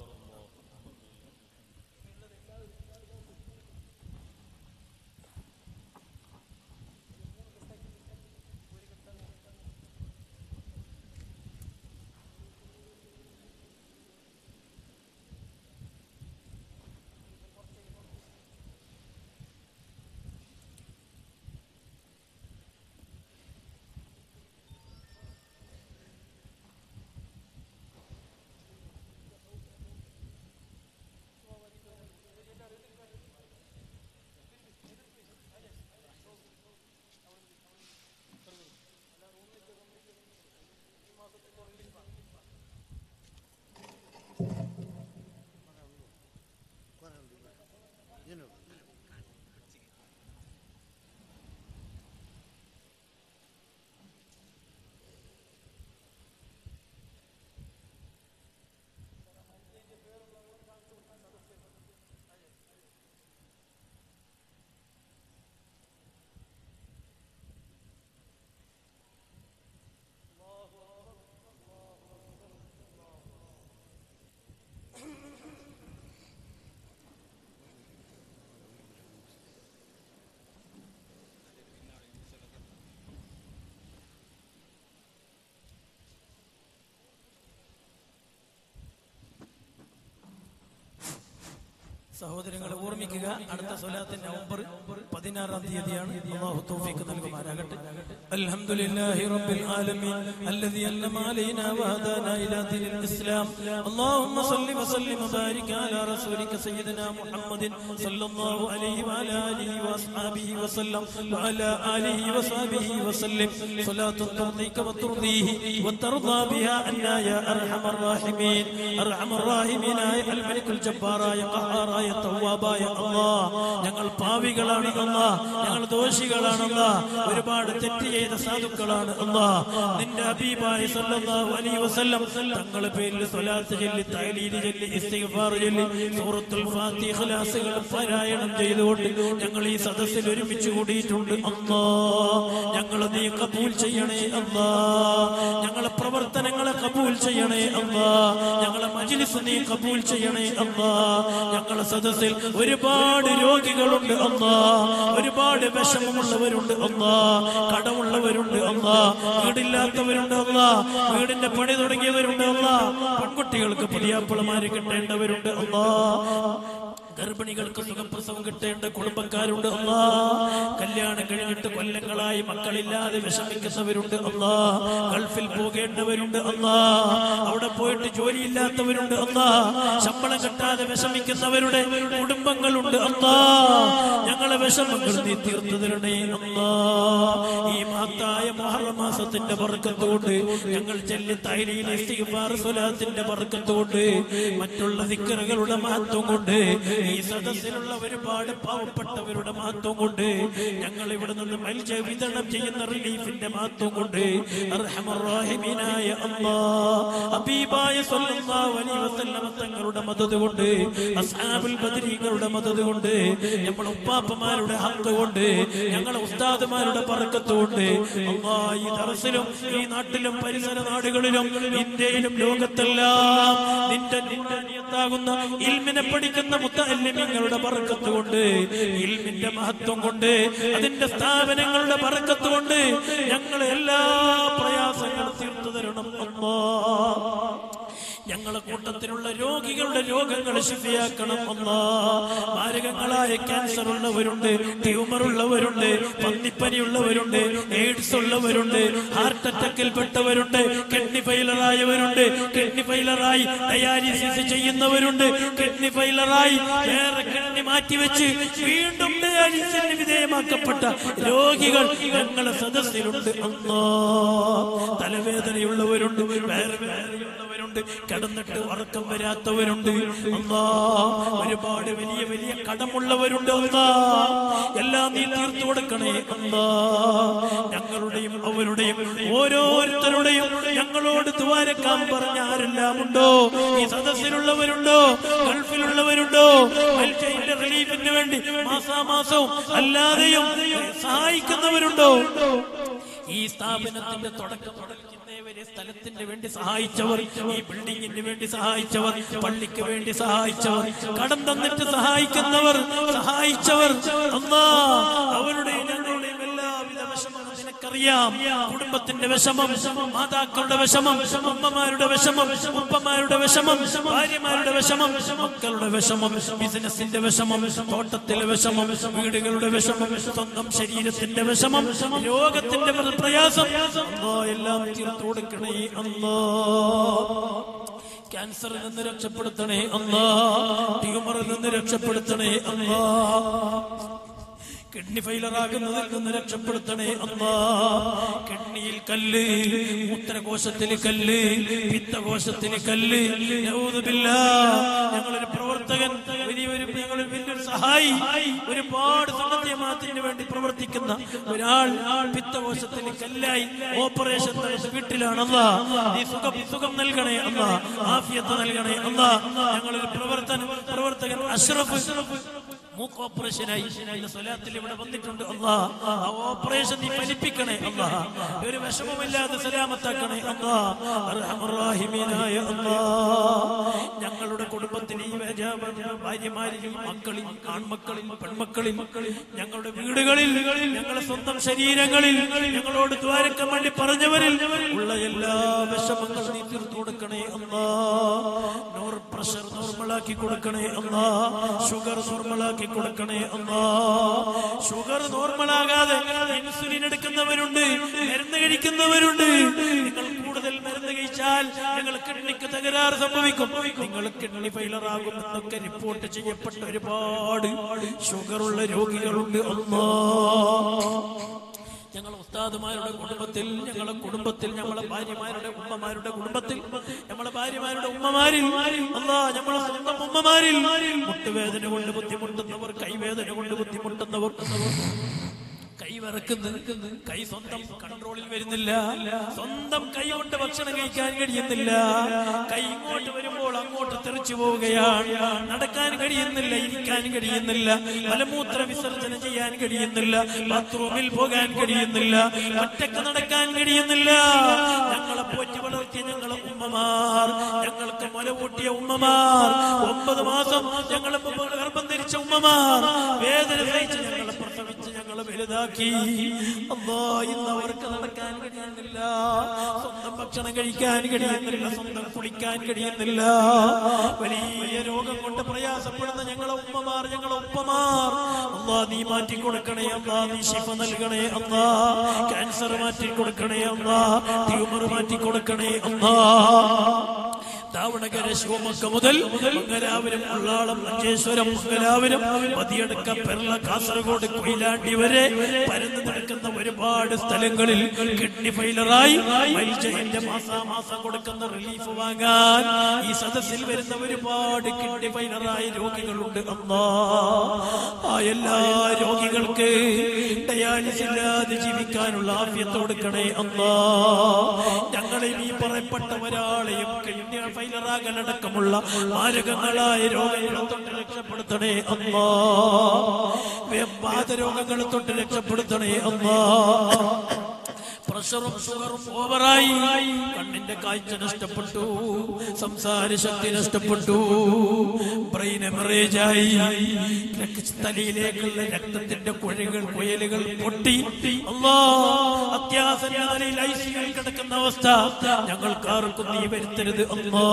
സഹോദരങ്ങളെ ഓർമ്മിക്കുക, അടുത്ത സ്വലാത്തിന്റെ നവംബർ 16-ാം തീയതിയാണ്. അല്ലാഹു തൗഫീഖ് നൽകുമാറാകട്ടെ. അൽഹംദുലില്ലാഹി റബ്ബിൽ ആലമീൻ അല്ലദീ അല്ലമ അലൈനാ വഹദാനാ ഇലാ ദീനിൽ ഇസ്ലാം. അല്ലാഹുമ്മ സ്വല്ലി വസല്ലിം വബാരിക് അലാ റസൂലിക സയ്യിദിനാ മുഹമ്മദിൻ സല്ലല്ലാഹു അലൈഹി വഅലാ ആലിഹി വഅസ്ഹാബിഹി വസല്ലം വഅലാ ആലിഹി വസഹബിഹി വസല്ലം സ്വലാത്തു തുർദീക വതുർദീഹി വതർദാ ബിഹാ അന്നാ യാ അർഹമർ റഹീമീൻ. അർഹമർ റഹീമീനായ അൽ മലിക്കുൽ ജബ്ബാറായ ഖഹാറായ തവ്വാബായ അല്ലാഹ്, ഞങ്ങൾ പാവികളാണ് അല്ലാഹ്, ഞങ്ങൾ ദോഷികളാണ് അല്ലാഹ്, ഒരുപാട് തെറ്റ് ചെയ്ത സാധുക്കളാണ് അല്ലാഹ്. നിന്റെ ഹബീബായ സല്ലല്ലാഹു അലൈഹി വസല്ലം തങ്ങളുടെ പേരിൽ സ്വലാത്ത് ചൊല്ലി, തഹ്ലീൽ ചൊല്ലി, ഇസ്തിഗ്ഫാർ ചൊല്ലി, സൂറത്തുൽ ഫാത്തിഹ ഇഖ്ലാസുകൾ പാരായണം ചെയ്തുകൊണ്ട് ഞങ്ങൾ ഈ സദസ്സിൽ ഒരുമിച്ച് കൂടിയിട്ടുണ്ട് അല്ലാഹ്. ഞങ്ങളെ നീ കബൂൽ ചെയ്യണേ അല്ലാഹ്. ഞങ്ങളെ പ്രവർത്തനങ്ങളെ കബൂൽ ചെയ്യണേ അല്ലാഹ്. ഞങ്ങളെ മജ്ലിസ് നീ കബൂൽ ചെയ്യണേ അല്ലാഹ്. ഞങ്ങളെ സദസ്സിൽ ഒരുപാട് രോഗികളുണ്ട് അല്ലാഹ്, ഒരുപാട് വിഷമമുള്ളവരുണ്ട് അല്ലാഹ്, കടമുള്ളവരുണ്ട് അല്ലാഹ്, വീടില്ലാത്തവരുണ്ട് അല്ലാഹ്, വീടിന്റെ പണി തുടങ്ങിയവരുണ്ട് അല്ലാഹ്, പെൺകുട്ടികൾക്ക് പുതിയാപ്പിളമാര് കിട്ടേണ്ടവരുണ്ട് അല്ലാഹ്, ഗർഭിണികൾക്ക് സുഖപ്രസവം കിട്ടേണ്ട കുടുംബക്കാരുണ്ട് അല്ലാഹ്, കല്യാണം കഴിഞ്ഞിട്ട് കൊല്ലങ്ങളായി മക്കളില്ലാതെ വിഷമിക്കുന്നവരുണ്ട് അല്ലാഹ്, ഗൾഫിൽ പോകേണ്ടവരുണ്ട് അല്ലാഹ്, അവിടെ പോയിട്ട് ജോലിയില്ലാത്തവരുണ്ട് അല്ലാഹ്, ശമ്പളം കിട്ടാതെ വിഷമിക്കുന്നവരുടെ കുടുംബങ്ങളുണ്ട് അല്ലാഹ്. ഞങ്ങളെ വിഷമങ്ങൾ നീ തീർത്തു തരണേ അല്ലാഹ്. ഈ മഹത്തായ മുഹറം മാസത്തിന്റെ ബർക്കത്തോട് ഞങ്ങൾ ചൊല്ലിയ തഹ്ലീൽ ഇസ്തിഗ്ഫാർ സ്വലാത്തിന്റെ ബർക്കത്തോട് മറ്റുള്ള ദിക്റുകളുടെ മഹത്വം കൊണ്ട് ഈ ഈ സദസ്സിലുള്ള ഒരുപാട് പാവപ്പെട്ടവരുടെ മഹത്വം കൊണ്ട്, ഞങ്ങൾ ഇവിടെ നിന്ന് മൽജ വിതരണം ചെയ്യുന്ന റിലീഫിന്റെ മഹത്വം കൊണ്ട്, അർഹമർ റഹീമീനായ അല്ലാഹ്, ഹബീബായ സ്വല്ലല്ലാഹു അലൈഹി വസല്ലം തങ്ങളുടെ മദദ് കൊണ്ട്, അസ്ഹാബുൽ ബദരീങ്ങളുടെ മദദ് കൊണ്ട്, നമ്മുടെ ഉപ്പാപ്പമാരുടെ ഹക്ക് കൊണ്ട്, ഞങ്ങളുടെ ഉസ്താദുമാരുടെ ബർക്കത്ത് കൊണ്ട് അല്ലാഹ് ഈ ദർസിലും ഈ നാട്ടിലും പരിസര നാടുകളിലും ഇന്ത്യയിലും ലോകത്തെല്ലാം നിന്റെ നിയത്താകുന്ന ഇൽമിനെ പഠിക്കുന്ന മുത്തഅല്ലിമീങ്ങളുടെ ബർക്കത്ത് കൊണ്ട്, ഇൽമിന്റെ മഹത്വം കൊണ്ട്, അതിന്റെ സ്ഥാപനങ്ങളുടെ ബർക്കത്ത് കൊണ്ട് ഞങ്ങളെ എല്ലാ പ്രയാസങ്ങളും തീർത്തു തരണം അല്ലാഹ്. ഞങ്ങളെ കൂട്ടത്തിലുള്ള രോഗികളുടെ രോഗങ്ങൾ ശിഫയാക്കണം അല്ലാഹ്. മാരകങ്ങളായ ക്യാൻസർ ഉള്ളവരുണ്ട്, ട്യൂമർ ഉള്ളവരുണ്ട്, പന്നിപ്പനിയുള്ളവരുണ്ട്, എയ്ഡ്സ് ഉള്ളവരുണ്ട്, ഹാർട്ട് അറ്റാക്കിൽ പെട്ടവരുണ്ട്, കിഡ്നി ഫെയിലറായവരുണ്ട്, കിഡ്നി ഫെയിലറായി ഡയാലിസിസ് ചെയ്യുന്നവരുണ്ട്, കിഡ്നി ഫെയിലറായി വേറെ കിഡ്നി മാറ്റിവെച്ച് വീണ്ടും ഡയാലിസിസിന് വിധേയമാക്കപ്പെട്ട രോഗികൾ ഞങ്ങളെ സദസ്സിലുണ്ട് അല്ലാഹ്. തലവേദനയുള്ളവരുണ്ട്, വേദനയുള്ളവരുണ്ട്, കിടന്നിട്ട് ഉറക്കം വരാത്തവരുണ്ട് അല്ലാഹ്. ഒരുപാട് വലിയ വലിയ കടമുള്ളവരുണ്ട് അല്ലാഹ്. എല്ലാം നീ തീർത്തു കൊടുക്കണേ അല്ലാഹ്. ഞങ്ങളുടെയും അവരുടെയും ഓരോരുത്തരുടെയും ഞങ്ങളോട് ദുആരക്കാൻ പറഞ്ഞ ആരെല്ലാം ഉണ്ടോ, ഈ സദസ്സിലുള്ളവരുണ്ടോ, ഗൾഫിലുള്ളവരുണ്ടോ, മൽജയിന്റെ റിലീഫിന് വേണ്ടി മാസാമാസവും അല്ലാതെയും സഹായിക്കുന്നവരുണ്ടോ, ഈ സ്ഥാപനത്തിന്റെ തുടക്കം സ്ഥലത്തിന് വേണ്ടി സഹായിച്ചവർ, ഈ ബിൽഡിങ്ങിന് വേണ്ടി സഹായിച്ചവർ, പള്ളിക്ക് വേണ്ടി സഹായിച്ചവർ, കടം തന്നിട്ട് സഹായിക്കുന്നവർ, സഹായിച്ചവർ അല്ലാഹ്, അവരുടെയും ഞങ്ങളുടെയും എല്ലാവിധ വിഷമം നിനക്കറിയാം. കുടുംബത്തിന്റെ വിഷമം, മാതാക്കളുടെ വിഷമം, അമ്മമാരുടെ വിഷമം, ഉപ്പമാരുടെ വിഷമം, ഭാര്യമാരുടെ വിഷമം, മക്കളുടെ വിഷമം, ബിസിനസിന്റെ വിഷമം, തോട്ടത്തിലെ വിഷമം, വീടുകളുടെ വിഷമം, സ്വന്തം ശരീരത്തിന്റെ വിഷമം, രോഗത്തിന്റെ പ്രയാസം എല്ലാം തീർത്തു കൊടുക്കണേ അല്ലാഹ്. ക്യാൻസറിൽ നിന്ന് രക്ഷപ്പെടുത്തണേ അല്ലാഹ്. ട്യൂമറിൽ നിന്ന് രക്ഷപ്പെടുത്തണേ അല്ലാഹ്. കിഡ്നി ഫെയിലറാകുന്നതിൽ നിന്ന് രക്ഷപ്പെടുത്തണേ അല്ലാഹ്. കിഡ്നിയിൽ കല്ല്, മൂത്രകോശത്തിൽ കല്ല്, പിത്തകോശത്തിൽ കല്ല്, നഊദു ബില്ലാഹ്. ഞങ്ങളൊരു പ്രവർത്തകൻ, ഞങ്ങളൊരു വലിയൊരു സഹായി, ഒരുപാട് സുന്നത്തിയമാത്തിന് വേണ്ടി പ്രവർത്തിക്കുന്ന ഒരാൾ പിത്തകോശത്തിൽ കല്ലായി ഓപ്പറേഷൻ നടത്തി വീട്ടിലാണ് അല്ലാഹ്. നീ സുഖം നൽകണേ അല്ലാഹ്, ആഫിയത്ത് നൽകണേ അല്ലാഹ്. ഞങ്ങളൊരു പ്രവർത്തകൻ അഷ്റഫ് മൂക്ക് ഓപ്പറേഷനായി സ്വലാത്തിൽ ഇവിടെ വന്നിട്ടുണ്ട് അല്ലാഹ്. ആ ഓപ്പറേഷൻ നീ ഫലിപ്പിക്കണേ അല്ലാഹ്. ഒരു വിഷമമില്ലാതെ സലാമത്താക്കണേ അല്ലാഹ്. അർഹമർ റഹീമീനായ അല്ലാഹ്. ഞങ്ങളുടെ കുടുംബത്തിൽ ഈ ഭാര്യമാരിലും മക്കളിൽ, ആൺമക്കളിൽ, പെൺമക്കളിൽ, ഞങ്ങളുടെ വീടുകളിൽ, ഞങ്ങളുടെ സ്വന്തം ശരീരങ്ങളിൽ ഞങ്ങളോട് ദ്വാരക്കാൻ വേണ്ടി പറഞ്ഞവരിൽ ഉള്ള എല്ലാ വിഷമങ്ങളും നീ തീർത്തു കൊടുക്കണേ അല്ലാഹ്. പ്രഷർ നോർമലാക്കി കൊടുക്കണേ അല്ലാഹ്. ഷുഗർ നോർമലാക്കി കൊടുക്കണേ അല്ലാഹ്. ഷുഗർ നോർമലാകാതെ ഇൻസുലിൻ എടുക്കുന്നവരുണ്ട്, മരുന്ന് കഴിക്കുന്നവരുണ്ട്. നിങ്ങൾ കൂടുതൽ മരുന്ന് കഴിച്ചാൽ നിങ്ങൾ കിഡ്നിക്ക് തകരാറ് സംഭവിക്കും, നിങ്ങൾ കിഡ്നി ഫെയിലറാകും എന്നൊക്കെ റിപ്പോർട്ട് ചെയ്യപ്പെട്ട ഒരുപാട് ഷുഗറുള്ള രോഗികളുണ്ട് അല്ലാഹ്. ഞങ്ങളെ ഉസ്താദുമാരുടെ കുടുംബത്തിൽ, ഞങ്ങളെ കുടുംബത്തിൽ, ഞങ്ങളെ ഭാര്യമാരുടെ ഉമ്മമാരുടെ കുടുംബത്തിൽ, ഞങ്ങളെ ഭാര്യമാരുടെ ഉമ്മമാരിൽ അല്ലാഹ്, ഞങ്ങളെ സ്വന്തം ഉമ്മമാരിൽ മുട്ടുവേദന കൊണ്ട് ബുദ്ധിമുട്ടുന്നവർ, കൈവേദന കൊണ്ട് ബുദ്ധിമുട്ടുന്നവർ, കൈ വിറക്കുന്നത്, കൈ സ്വന്തം കൺട്രോളിൽ വരുന്നില്ല, സ്വന്തം കൈ കൊണ്ട് ഭക്ഷണം കഴിക്കാൻ കഴിയുന്നില്ല, കൈ ഇങ്ങോട്ട് വരുമ്പോൾ അങ്ങോട്ട് തെറിച്ചു പോവുകയാണ്, നടക്കാൻ കഴിയുന്നില്ല, ഇരിക്കാൻ കഴിയുന്നില്ല, മലമൂത്ര വിസർജനം ചെയ്യാൻ കഴിയുന്നില്ല, ബാത്റൂമിൽ പോകാൻ കഴിയുന്നില്ല, ഒറ്റക്ക് നടക്കാൻ കഴിയുന്നില്ല. ഞങ്ങളെ പോറ്റി വളർത്തിയ ഞങ്ങളെ ഉമ്മമാർ, ഞങ്ങൾക്ക് മുല കൂട്ടിയ ഉമ്മമാർ, 9 മാസം ഞങ്ങളെ ഗർഭം ധരിച്ച ഉമ്മമാർ, വേദന സഹിച്ച് ഞങ്ങളെ പ്രസവിച്ച് ഞങ്ങളെ വലുതാക്കി അല്ലാഹ്. ഇന്ന് അവർക്ക് നടക്കാൻ കഴിയുന്നില്ല, സ്വന്തം ഭക്ഷണം കഴിക്കാൻ കഴിയുന്നില്ല, സ്വന്തം കുളിക്കാൻ കഴിയുന്നില്ല. വലിയ രോഗം കൊണ്ട് പ്രയാസപ്പെടുന്ന ഞങ്ങളെ ഉമ്മമാർ, ഞങ്ങളെ ഉപ്പമാർ അല്ലാഹ് നീ മാറ്റി കൊടുക്കണേ അല്ലാഹ്. നീ ശിഫ നൽകണേ അല്ലാഹ്. ക്യാൻസർ മാറ്റി കൊടുക്കണേ അല്ലാഹ്. ട്യൂമർ മാറ്റി കൊടുക്കണേ അല്ലാഹ്. ദാവണഗര ശിവമക്ക മുതൽ മംഗലാപുരം ഉള്ളാളം മഞ്ചേശ്വരം മംഗലാപുരം മതിയടക്കം പെർള കാസർഗോഡ് കൊയിലാണ്ടി വരെ പരന്നു നടക്കുന്ന ഒരുപാട് സ്ഥലങ്ങളിൽ കിഡ്നി ഫെയിലറായി മൈൽജയിന്റെ മാസാമാസം കൊടുക്കുന്ന റിലീഫ് വാങ്ങാൻ ഈ സദസ്സിൽ വരുന്ന ഒരുപാട് കിഡ്നി ഫെയിലറായ രോഗികളുണ്ട്. ആ എല്ലാ രോഗികൾക്ക് ഡയാലിസിസ് ഇല്ലാതെ ജീവിക്കാനുള്ള ആഫിയത്ത് കൊടുക്കണേ അല്ലാ. ഞങ്ങളെ ഈ പറയപ്പെട്ട ഒരാളെയും കിഡ്നി ഫെയിലറാകലടക്കമുള്ള മാരകങ്ങളായ രോഗങ്ങളെ തൊട്ട് രക്ഷപ്പെടുത്തണേ അല്ലാ. വാതരോഗങ്ങളെ തൊട്ട് രക്ഷപ്പെടുത്തണേ അല്ലാ. പ്രഷറും ഷുഗറും ഓവറായി കണ്ണിന്റെ കാഴ്ച നഷ്ടപ്പെട്ടു, സംസാര ശക്തി നഷ്ടപ്പെട്ടു, ബ്രെയിൻ ഹെമറേജായി, തലയിലേക്കുള്ള രക്തത്തിന്റെ കുഴലുകൾ പൊട്ടി അത്യാസന്ന നിലയിൽ ഐസിയിൽ കിടക്കുന്ന അവസ്ഥ ഞങ്ങൾക്കാർക്കും നീ വരുത്തരുത് അല്ലാ.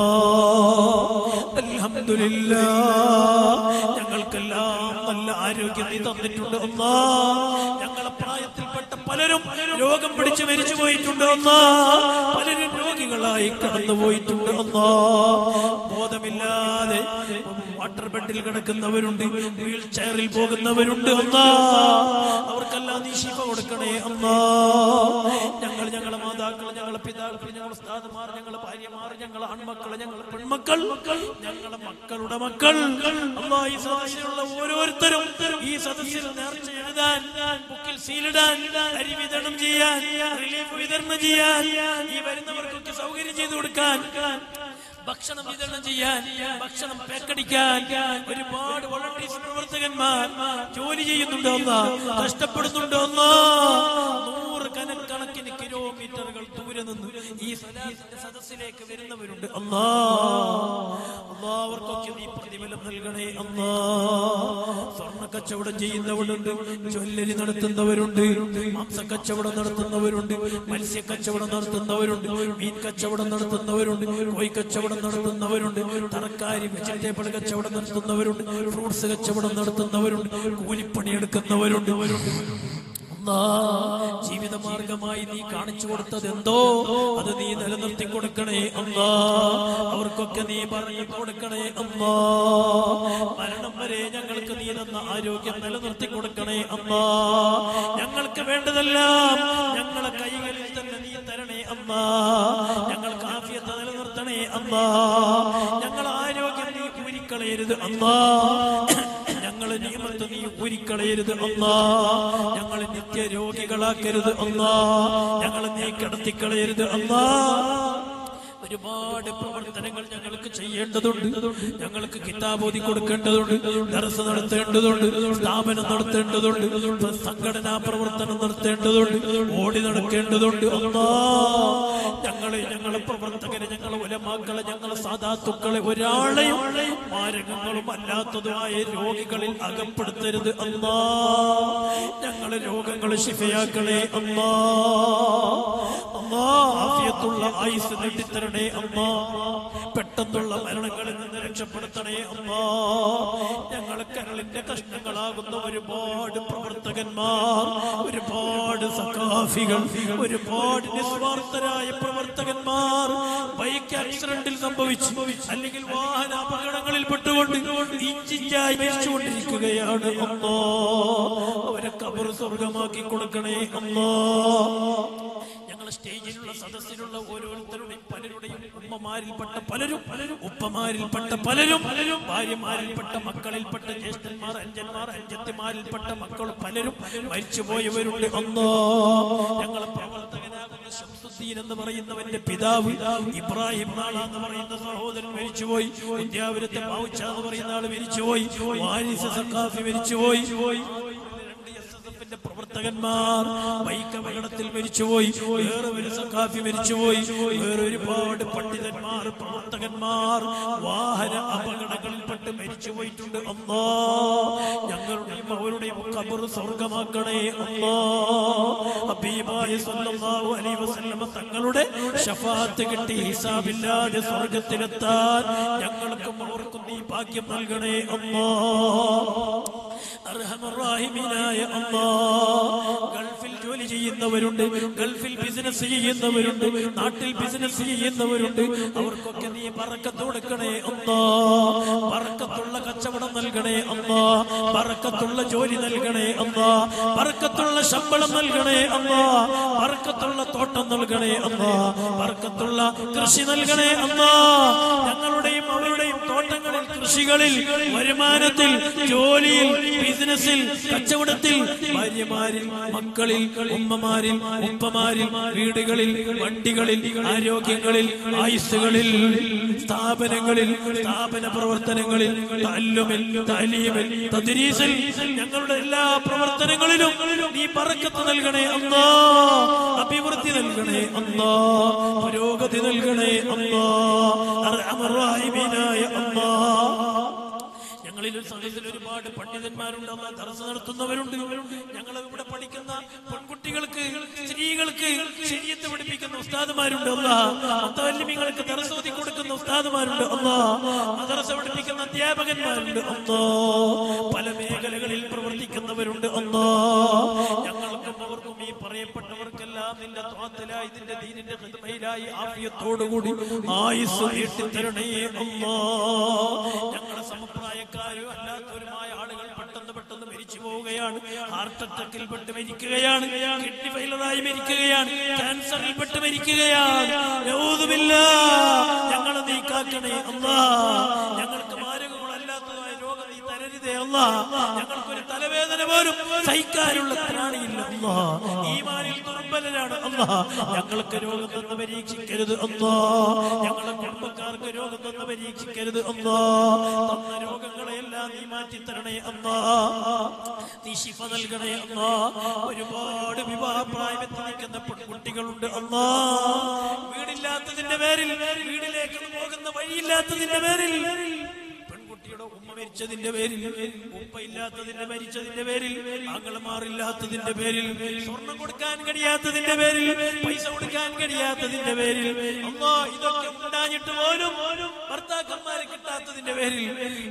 അൽഹംദുലില്ലാഹ് ഞങ്ങൾക്കെല്ലാം നല്ല ആരോഗ്യം നീ തന്നിട്ടുണ്ട് അല്ലാ. ഞങ്ങളെ പ്രായത്തിൽപ്പെട്ട പലരും രോഗം പിടിച്ച് മരിച്ചു പോയിട്ടുണ്ട് അല്ലാ. പലരും രോഗികളായി കടന്നു പോയിട്ടുണ്ട് അല്ലാ. ബോധമില്ലാതെ വാട്ടർ ബെഡിൽ കിടക്കുന്നവരുണ്ട്, വീൽ ചെയറിൽ പോകുന്നവരുണ്ട് അല്ലാ. അവർക്കെല്ലാം നീ ശിഫ കൊടുക്കണേ അല്ലാ. ഞങ്ങളെ മാതാക്കൾ, ഞങ്ങളെ പിതാക്കൾ, ഞങ്ങളെ ഉസ്താദുമാർ, ഞങ്ങളെ ഭാര്യമാർ, ഞങ്ങളെ ആൺമക്കൾ, ഞങ്ങളെ പെൺമക്കൾ, ഞങ്ങളെ മക്കളുടെ മക്കൾ അല്ലാ, ഈ സദസ്സിലുള്ള ഓരോരുത്തരും ഈ സദസ്സിൽ നേർച്ച എഴുതാൻ, ബുക്കിൽ സീലിടാൻ, അരി വിതരണം ചെയ്യാൻ, റിലീഫ് വിതരണം ചെയ്യാൻ, ഈ വരുന്നവർക്കൊക്കെ സൗകര്യം ചെയ്തു കൊടുക്കാൻ, ഭക്ഷണം വിതരണം ചെയ്യാൻ, ഭക്ഷണം പേക്കടിക്കാൻ ഒരുപാട് വോളണ്ടറീസ് പ്രവർത്തകന്മാർ ജോലി ചെയ്യുന്നുണ്ടോ എന്ന്, കഷ്ടപ്പെടുന്നുണ്ടോ എന്ന്. നൂറുകണക്കിന് കിലോമീറ്ററുകൾ ദൂരെ നിന്ന് ഈ സദസ്സിലേക്ക് വരുന്നവരുണ്ട് അല്ലാ. അവർക്കൊക്കെ നീ പ്രതിഫലം നൽകണേ അല്ലാ. സ്വർണ്ണ കച്ചവടം ചെയ്യുന്നവരുണ്ട്, ജ്വല്ലരി നടത്തുന്നവരുണ്ട്, മാംസ കച്ചവടം നടത്തുന്നവരുണ്ട്, മത്സ്യ കച്ചവടം നടത്തുന്നവരുണ്ട്, മീൻ കച്ചവടം നടത്തുന്നവരുണ്ട്, കോഴി കച്ചവടം നടത്തുന്നവരുണ്ട്, തറക്കാരി വെജിറ്റബിൾ കച്ചവടം നടത്തുന്നവരുണ്ട്, ഫ്രൂട്ട്സ് കച്ചവടം നടത്തുന്നവരുണ്ട്, കൂലിപ്പണി എടുക്കുന്നവരുണ്ട്. ജീവിതമാർഗമായി നീ കാണിച്ചു കൊടുത്തത് എന്തോ അത് നീ നിലനിർത്തി കൊടുക്കണേ അല്ലാ. അവർക്കൊക്കെ നീ പറഞ്ഞു കൊടുക്കണേ അല്ലാ. മരണം വരെ ഞങ്ങൾക്ക് നീ തന്ന ആരോഗ്യം നിലനിർത്തി കൊടുക്കണേ അല്ലാ. ഞങ്ങൾക്ക് വേണ്ടതെല്ലാം ഞങ്ങളെ കൈകളിൽ തന്നെ നീ തരണേ അല്ലാ. ഞങ്ങൾക്ക് ആഫിയത്ത് നിലനിർത്തണേ അല്ലാ. ഞങ്ങളെ ആരോഗ്യം നീ ഊരിക്കളയരുത് അല്ലാ. ഞങ്ങളെ നിയമത്ത് നീ ഊരിക്കളയരുത് അല്ലാ. ഞങ്ങളെ നിത്യ രോഗികളാക്കരുത് അല്ലാ. ഞങ്ങളെ നീ കിടത്തിക്കളയരുത് അല്ലാ. ഒരുപാട് പ്രവർത്തനങ്ങൾ ഞങ്ങൾക്ക് ചെയ്യേണ്ടതുണ്ട്. ഞങ്ങൾക്ക് കിതാബ് ഓതി കൊടുക്കേണ്ടതുണ്ട്, ദർസ് നടത്തേണ്ടതുണ്ട്, സ്ഥാപനം നടത്തേണ്ടതുണ്ട്, സംഘടനാ പ്രവർത്തനം നടത്തേണ്ടതുണ്ട്, ഓടി നടക്കേണ്ടതുണ്ട് അല്ലാ. ഞങ്ങളെ പ്രവർത്തകരെ, ഞങ്ങളെ ഉലമാക്കളെ, ഞങ്ങളെ സാദാത്തുക്കളെ ഒരാളെയും മാരകങ്ങളും അല്ലാത്തതുമായ രോഗികളിൽ അകപ്പെടുത്തരുത് അല്ലാ. ഞങ്ങളെ രോഗങ്ങൾ ശിഫയാക്കളെ അല്ലാ. ആഫിയത്തുള്ള ആയുസ് നീട്ടിത്തരണേ അല്ലാ. പെട്ടെന്നുള്ള മരണങ്ങളിൽ നിന്ന് രക്ഷപ്പെടുത്തണേ അല്ലാ. ഞങ്ങളെ കരളിന്റെ കഷ്ണങ്ങളാകുന്ന ഒരുപാട് പ്രവർത്തകന്മാർ, ഒരുപാട് സഖാഫികൾ, ഒരുപാട് നിസ്വാർത്ഥരായ പ്രവർത്തകന്മാർ ബൈക്ക് ആക്സിഡന്റിൽ സംഭവിച്ചു, അല്ലെങ്കിൽ വാഹന അപകടങ്ങളിൽ പെട്ടുകൊണ്ട് ഇഞ്ചിഞ്ചായി മരിച്ചുകൊണ്ടിരിക്കുകയാണ് അല്ലാ. അവരെ ഖബർ സ്വർഗമാക്കി കൊടുക്കണേ അല്ലാ. സ്റ്റേജിലുള്ള സദസ്സിലുള്ള ഓരോരുത്തരുടെയും പലരുടെയും ഉമ്മമാരിൽപ്പെട്ട പലരും, ഉപ്പമാരിൽപ്പെട്ട പലരും, ഭാര്യമാരിൽപ്പെട്ട മക്കളിൽപ്പെട്ട ജ്യേഷ്ഠന്മാർ, അഞ്ചന്മാർ, അഞ്ചത്തിമാരിൽപ്പെട്ട മക്കൾ പലരും മരിച്ചുപോയവരുണ്ട് അല്ലാ. ഞങ്ങളെ പ്രവർത്തകനാകുന്ന ശംസുദ്ദീൻ എന്ന് പറയുന്നവന്റെ പിതാവ്, ഇബ്രാഹിം നാള എന്ന് പറയുന്ന സഹോദരൻ മരിച്ചുപോയി, വിദ്യാപുരത്തെ പാവുച്ച എന്ന് പറയുന്ന ആള് മരിച്ചുപോയി, വാരിസ് സഖാഫി മരിച്ചുപോയി, പ്രവർത്തകന്മാർ ബൈക്ക് അപകടത്തിൽ മരിച്ചുപോയി, വേറെ ഒരു സഖാഫി മരിച്ചുപോയി, വേറെ ഒരുപാട് പണ്ഡിതന്മാർ, പ്രവർത്തകന്മാർ വാഹന അപകടങ്ങളിൽപ്പെട്ട് മരിച്ചുപോയിട്ടുണ്ട് അല്ലാ. ഞങ്ങളുടെയും അവരുടെയും ഖബർ സ്വർഗമാക്കണേ അല്ലാ. ഹബീബായ സ്വല്ലല്ലാഹു അലൈഹി വസല്ലമ തങ്ങളുടെ ശഫാഅത്ത് കിട്ടി ഹിസാബില്ലാതെ സ്വർഗത്തിലെത്താൻ ഞങ്ങൾക്കും അവർക്കും നീ ഭാഗ്യം നൽകണേ അല്ലാ. അർഹമർ റഹീമീനായ അല്ലാഹ്, ഗൾഫിൽ ജോലി ചെയ്യുന്നവരുണ്ട്, ഗൾഫിൽ ബിസിനസ് ചെയ്യുന്നവരുണ്ട്, നാട്ടിൽ ബിസിനസ് ചെയ്യുന്നവരുണ്ട്. അവർക്കൊക്കെ നീ ബറക്കത്ത് കൊടുക്കണേ അല്ലാഹ്. ബറക്കത്തുള്ള കച്ചവടം നൽകണേ അല്ലാഹ്. ബറക്കത്തുള്ള ജോലി നൽകണേ അല്ലാഹ്. ബറക്കത്തുള്ള ശമ്പളം നൽകണേ അല്ലാഹ്. ബറക്കത്തുള്ള തോട്ടം നൽകണേ അല്ലാഹ്. ബറക്കത്തുള്ള കൃഷി നൽകണേ അല്ലാഹ്. ഞങ്ങളുടെയും അവരുടെയും തോട്ടങ്ങളിൽ, കൃഷികളിൽ, വരുമാനത്തിൽ, ജോലിയിൽ, ബിസിനസ്സിൽ, കച്ചവടത്തിൽ, ഭാര്യമാരിൽ, മക്കളിൽ, ഉമ്മമാരിൽ, ഉപ്പമാരിൽ, വീടുകളിൽ, വണ്ടികളിൽ, ആരോഗ്യങ്ങളിൽ, ആയുസ്സുകളിൽ, സ്ഥാപനങ്ങളിൽ, സ്ഥാപന പ്രവർത്തനങ്ങളിൽ, തഅല്ലുമിൽ, തഅലീമിൽ, തദ്രീസിൽ, ഞങ്ങളുടെ എല്ലാ പ്രവർത്തനങ്ങളിലും നീ ബറക്കത്ത് നൽകണേ അല്ലാഹ്. അഭിവൃദ്ധി നൽകണേ അല്ലാഹ്. പുരോഗതി നൽകണേ അല്ലാഹ്. അർഹമർ റഹീമീനായ അല്ലാഹ്. ഞങ്ങളിൽ ഒരു സദസ്സിൽ ഒരുപാട് പണ്ഡിതന്മാരുണ്ട്, ദർസ് നടത്തുന്നവരുണ്ട്. ഞങ്ങൾ ഇവിടെ പഠിക്കുന്ന പെൺകുട്ടികൾക്ക്, സ്ത്രീകൾക്ക് ശരീഅത്ത് പഠിപ്പിക്കുന്ന ഉസ്താദുമാരുണ്ട് അല്ലാഹ്. മുതല്ലിമീങ്ങൾക്ക് ദർസ് ഓതി കൊടുക്കുന്ന ഉസ്താദുമാരുണ്ട് അല്ലാഹ്. മദ്രസ പഠിപ്പിക്കുന്ന അധ്യാപകന്മാരുണ്ട് അല്ലാഹ്. പല മേഖലകളിൽ പ്രവർത്തിക്കുന്നവരുണ്ട് അല്ലാഹ്. ഞങ്ങൾക്കും അവർക്കും ഈ പറയപ്പെട്ടവർക്കെല്ലാം നിന്റെ ത്വാത്തിലായി, നിന്റെ ദീനിന്റെ ഖിദ്മയിലായി ആഫിയത്തോടുകൂടി ആയുസ്സ് നീട്ടിത്തരണേ അല്ലാഹ്. ഞങ്ങളുടെ സമപ്രായക്കാരും അല്ലാത്തവരുമായ ആളുകൾ പെട്ടെന്ന് മരിച്ചു പോവുകയാണ്. ഹാർട്ട് അറ്റാക്കിൽ പെട്ട് മരിക്കുകയാണ്, കിഡ്നി ഫെയിലറായി മരിക്കുകയാണ്, ക്യാൻസറിൽ പെട്ട് മരിക്കുകയാണ്. ഞങ്ങളെ നീ കാക്കണേ അല്ലാഹ്. ഞങ്ങൾക്ക് മാരകങ്ങളല്ലാത്തതായ രോഗം നീ തരരുതേ അല്ലാഹ്. ഞങ്ങൾക്കൊരു തലവേദന പോലും സഹിക്കാനുള്ള ത്രാണിയില്ല അല്ലാഹ്. ഈമാനിൽ ദുർബലരാണ് അല്ലാഹ്. ഞങ്ങൾക്ക് രോഗം തന്ന് പരീക്ഷിക്കരുത് അല്ലാഹ്. ഞങ്ങളുടെ കുടുംബക്കാർക്ക് രോഗം തന്ന് പരീക്ഷിക്കരുത് അല്ലാഹ്. തന്ന രോഗങ്ങളെല്ലാം നീ മാറ്റി തരണേ അല്ലാഹ്. നീ ശിഫ നൽകണേ അല്ലാഹ്. ഒരുപാട് വിവാഹപ്രായമെത്തി നിൽക്കുന്ന പെൺകുട്ടികളുണ്ട് അല്ലാഹ്. വീടില്ലാത്തതിന്റെ പേരിൽ, വീടിലേക്ക് പോകുന്ന വഴിയില്ലാത്തതിന്റെ പേരിൽ, പെൺകുട്ടിയുടെ ഉമ്മ മരിച്ചതിന്റെ പേരിൽ, ഉപ്പ ഇല്ലാത്തതിന്റെ മരിച്ചതിന്റെ പേരിൽ, ആങ്ങളമാറില്ലാത്തതിന്റെ പേരിൽ, സ്വർണം കൊടുക്കാൻ കഴിയാത്തതിന്റെ പേരിൽ, പൈസ കൊടുക്കാൻ കഴിയാത്തതിന്റെ പേരിൽ, അല്ലാഹ് ഇതൊക്കെ ഉണ്ടായിട്ട് പോലും ഭർത്താക്കന്മാരെ കിട്ടാത്തതിന്റെ പേരിൽ,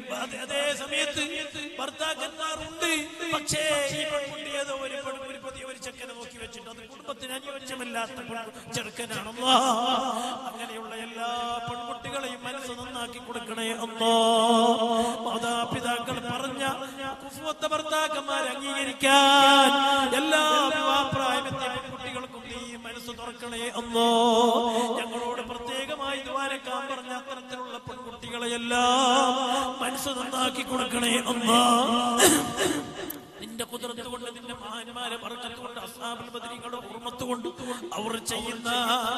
അതേ സമയത്ത് ഭർത്താക്കന്മാരുണ്ട്, പക്ഷേ ഈ പെൺകുട്ടി ഏതോ ഒരു ചെക്കനെ നോക്കി വെച്ചിട്ട് അത് കുടുംബത്തിന് അനുയോജ്യമല്ലാത്ത ചെറുക്കനാണ് അല്ലാഹ്. അങ്ങനെയുള്ള എല്ലാ പെൺകുട്ടികളെയും മനസ്സ് നന്നാക്കി കൊടുക്കണേ അല്ലാഹ്. മാതാപിതാക്കൾ പറഞ്ഞ കുഫ്വത്ത ഭർത്താക്കന്മാരെ അംഗീകരിക്കാൻ എല്ലാ വിവാഹപ്രായമെത്തിയ പെൺകുട്ടികൾക്കും നീ മനസ്സ് തുറക്കണേ അല്ലാഹ്. ഞങ്ങളോട് പ്രത്യേകമായി ദ്വാരക്കാൻ പറഞ്ഞ അത്തരത്തിലുള്ള പെൺകുട്ടികളെയെല്ലാം മനസ്സ് നന്നാക്കി കൊടുക്കണേ അല്ലാഹ്. നിന്റെ ഖുദ്റത്ത് കൊണ്ട്, നിന്റെ മഹാന്മാരെ ബർക്കത്ത് കൊണ്ട്, അസ്ഹാബുൽ ബദരീങ്ങളുടെ ഹുർമത്ത് കൊണ്ട്, അവർ ചെയ്യുന്ന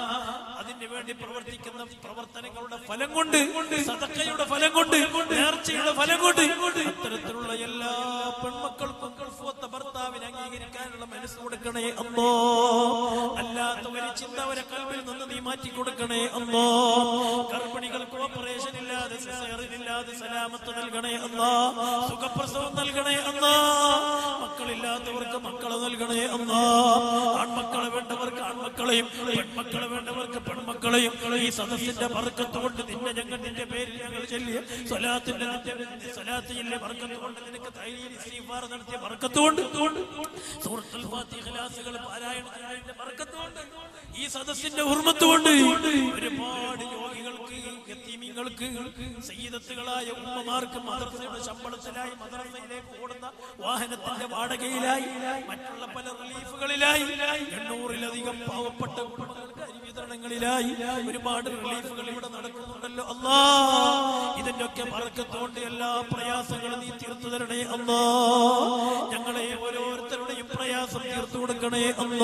അതിനു വേണ്ടി പ്രവർത്തിക്കുന്ന പ്രവർത്തനങ്ങളുടെ ഫലം കൊണ്ട്, സദഖയുടെ ഫലം കൊണ്ട്, നേർച്ചയുടെ ഫലം കൊണ്ട്, അത്തരത്തിലുള്ള എല്ലാ പെൺമക്കൾക്കും കുഫ്വത്ത ഭർത്താവിനെ അംഗീകരിക്കാനുള്ള മനസ്സ് കൊടുക്കണേ അല്ലാഹ്. അല്ലാത്തവരെ ചിന്ത അവരെ കൽബിൽ നിന്ന് നീ മാറ്റി കൊടുക്കണേ അല്ലാഹ്. ഗർഭിണികൾക്ക് ഓപ്പറേഷൻ ഇല്ലാതെ, സിസേറിയനില്ലാതെ സലാമത്ത് നൽകണേ അല്ലാഹ്. സുഖപ്രസവം നൽകണേ അല്ലാഹ്. മക്കളില്ലാത്തവർക്ക് മക്കളെ നൽകണേ അല്ലാഹ്. ആൺമക്കളെ വേണ്ടവർക്ക് ആൺമക്കളെയും, പെൺമക്കളെ വേണ്ടവർക്ക് പെൺമക്കളെയും ഈ സദസ്സിന്റെ ബർക്കത്ത് കൊണ്ട്, നിന്റെ പേരിൽ ഞങ്ങൾ ചൊല്ലിയ സ്വലാത്തിന്റെ സ്വലാത്തിലെ ബർക്കത്ത് കൊണ്ട്, നിനക്ക് തഹ്ലീൽ ഇസ്തിഗ്ഫാർ നടത്തിയ ബർക്കത്ത് കൊണ്ട്, സൂറത്തുൽ ഫാത്തിഹ ഖലാസുകൾ പാരായണത്തിന്റെ ബർക്കത്ത് കൊണ്ട്, ഈ സദസ്സിന്റെ ഹുർമത്ത് കൊണ്ട് ഒരുപാട് രോഗികൾക്ക്, യതീമീങ്ങൾക്ക്, സയ്യിദത്തുകളായ ഉമ്മമാർക്ക് മദ്രസയുടെ ശമ്പളത്തിലായി, മദ്രസയിലേക്ക് ഓടുന്ന വാഹനത്തിന്റെ വാടകയിലായി, മറ്റുള്ള പല റിലീഫുകളിലായി, 800-ലധികം പാവപ്പെട്ട കുടുംബങ്ങൾക്ക് അരി വിതരണങ്ങളിലായി ഒരുപാട് റിലീഫുകൾ ഇവിടെ നടക്കുന്നുണ്ടല്ലോ അല്ലാഹ്. ഇതിന്റെ ഒക്കെ ബർക്കത്തോണ്ട് എല്ലാ പ്രയാസങ്ങളും നീ തീർത്തു തരണേ അല്ലാഹ്. ഞങ്ങളെ ഓരോരുത്തരുടെയും പ്രയാസം തീർത്തു കൊടുക്കണേ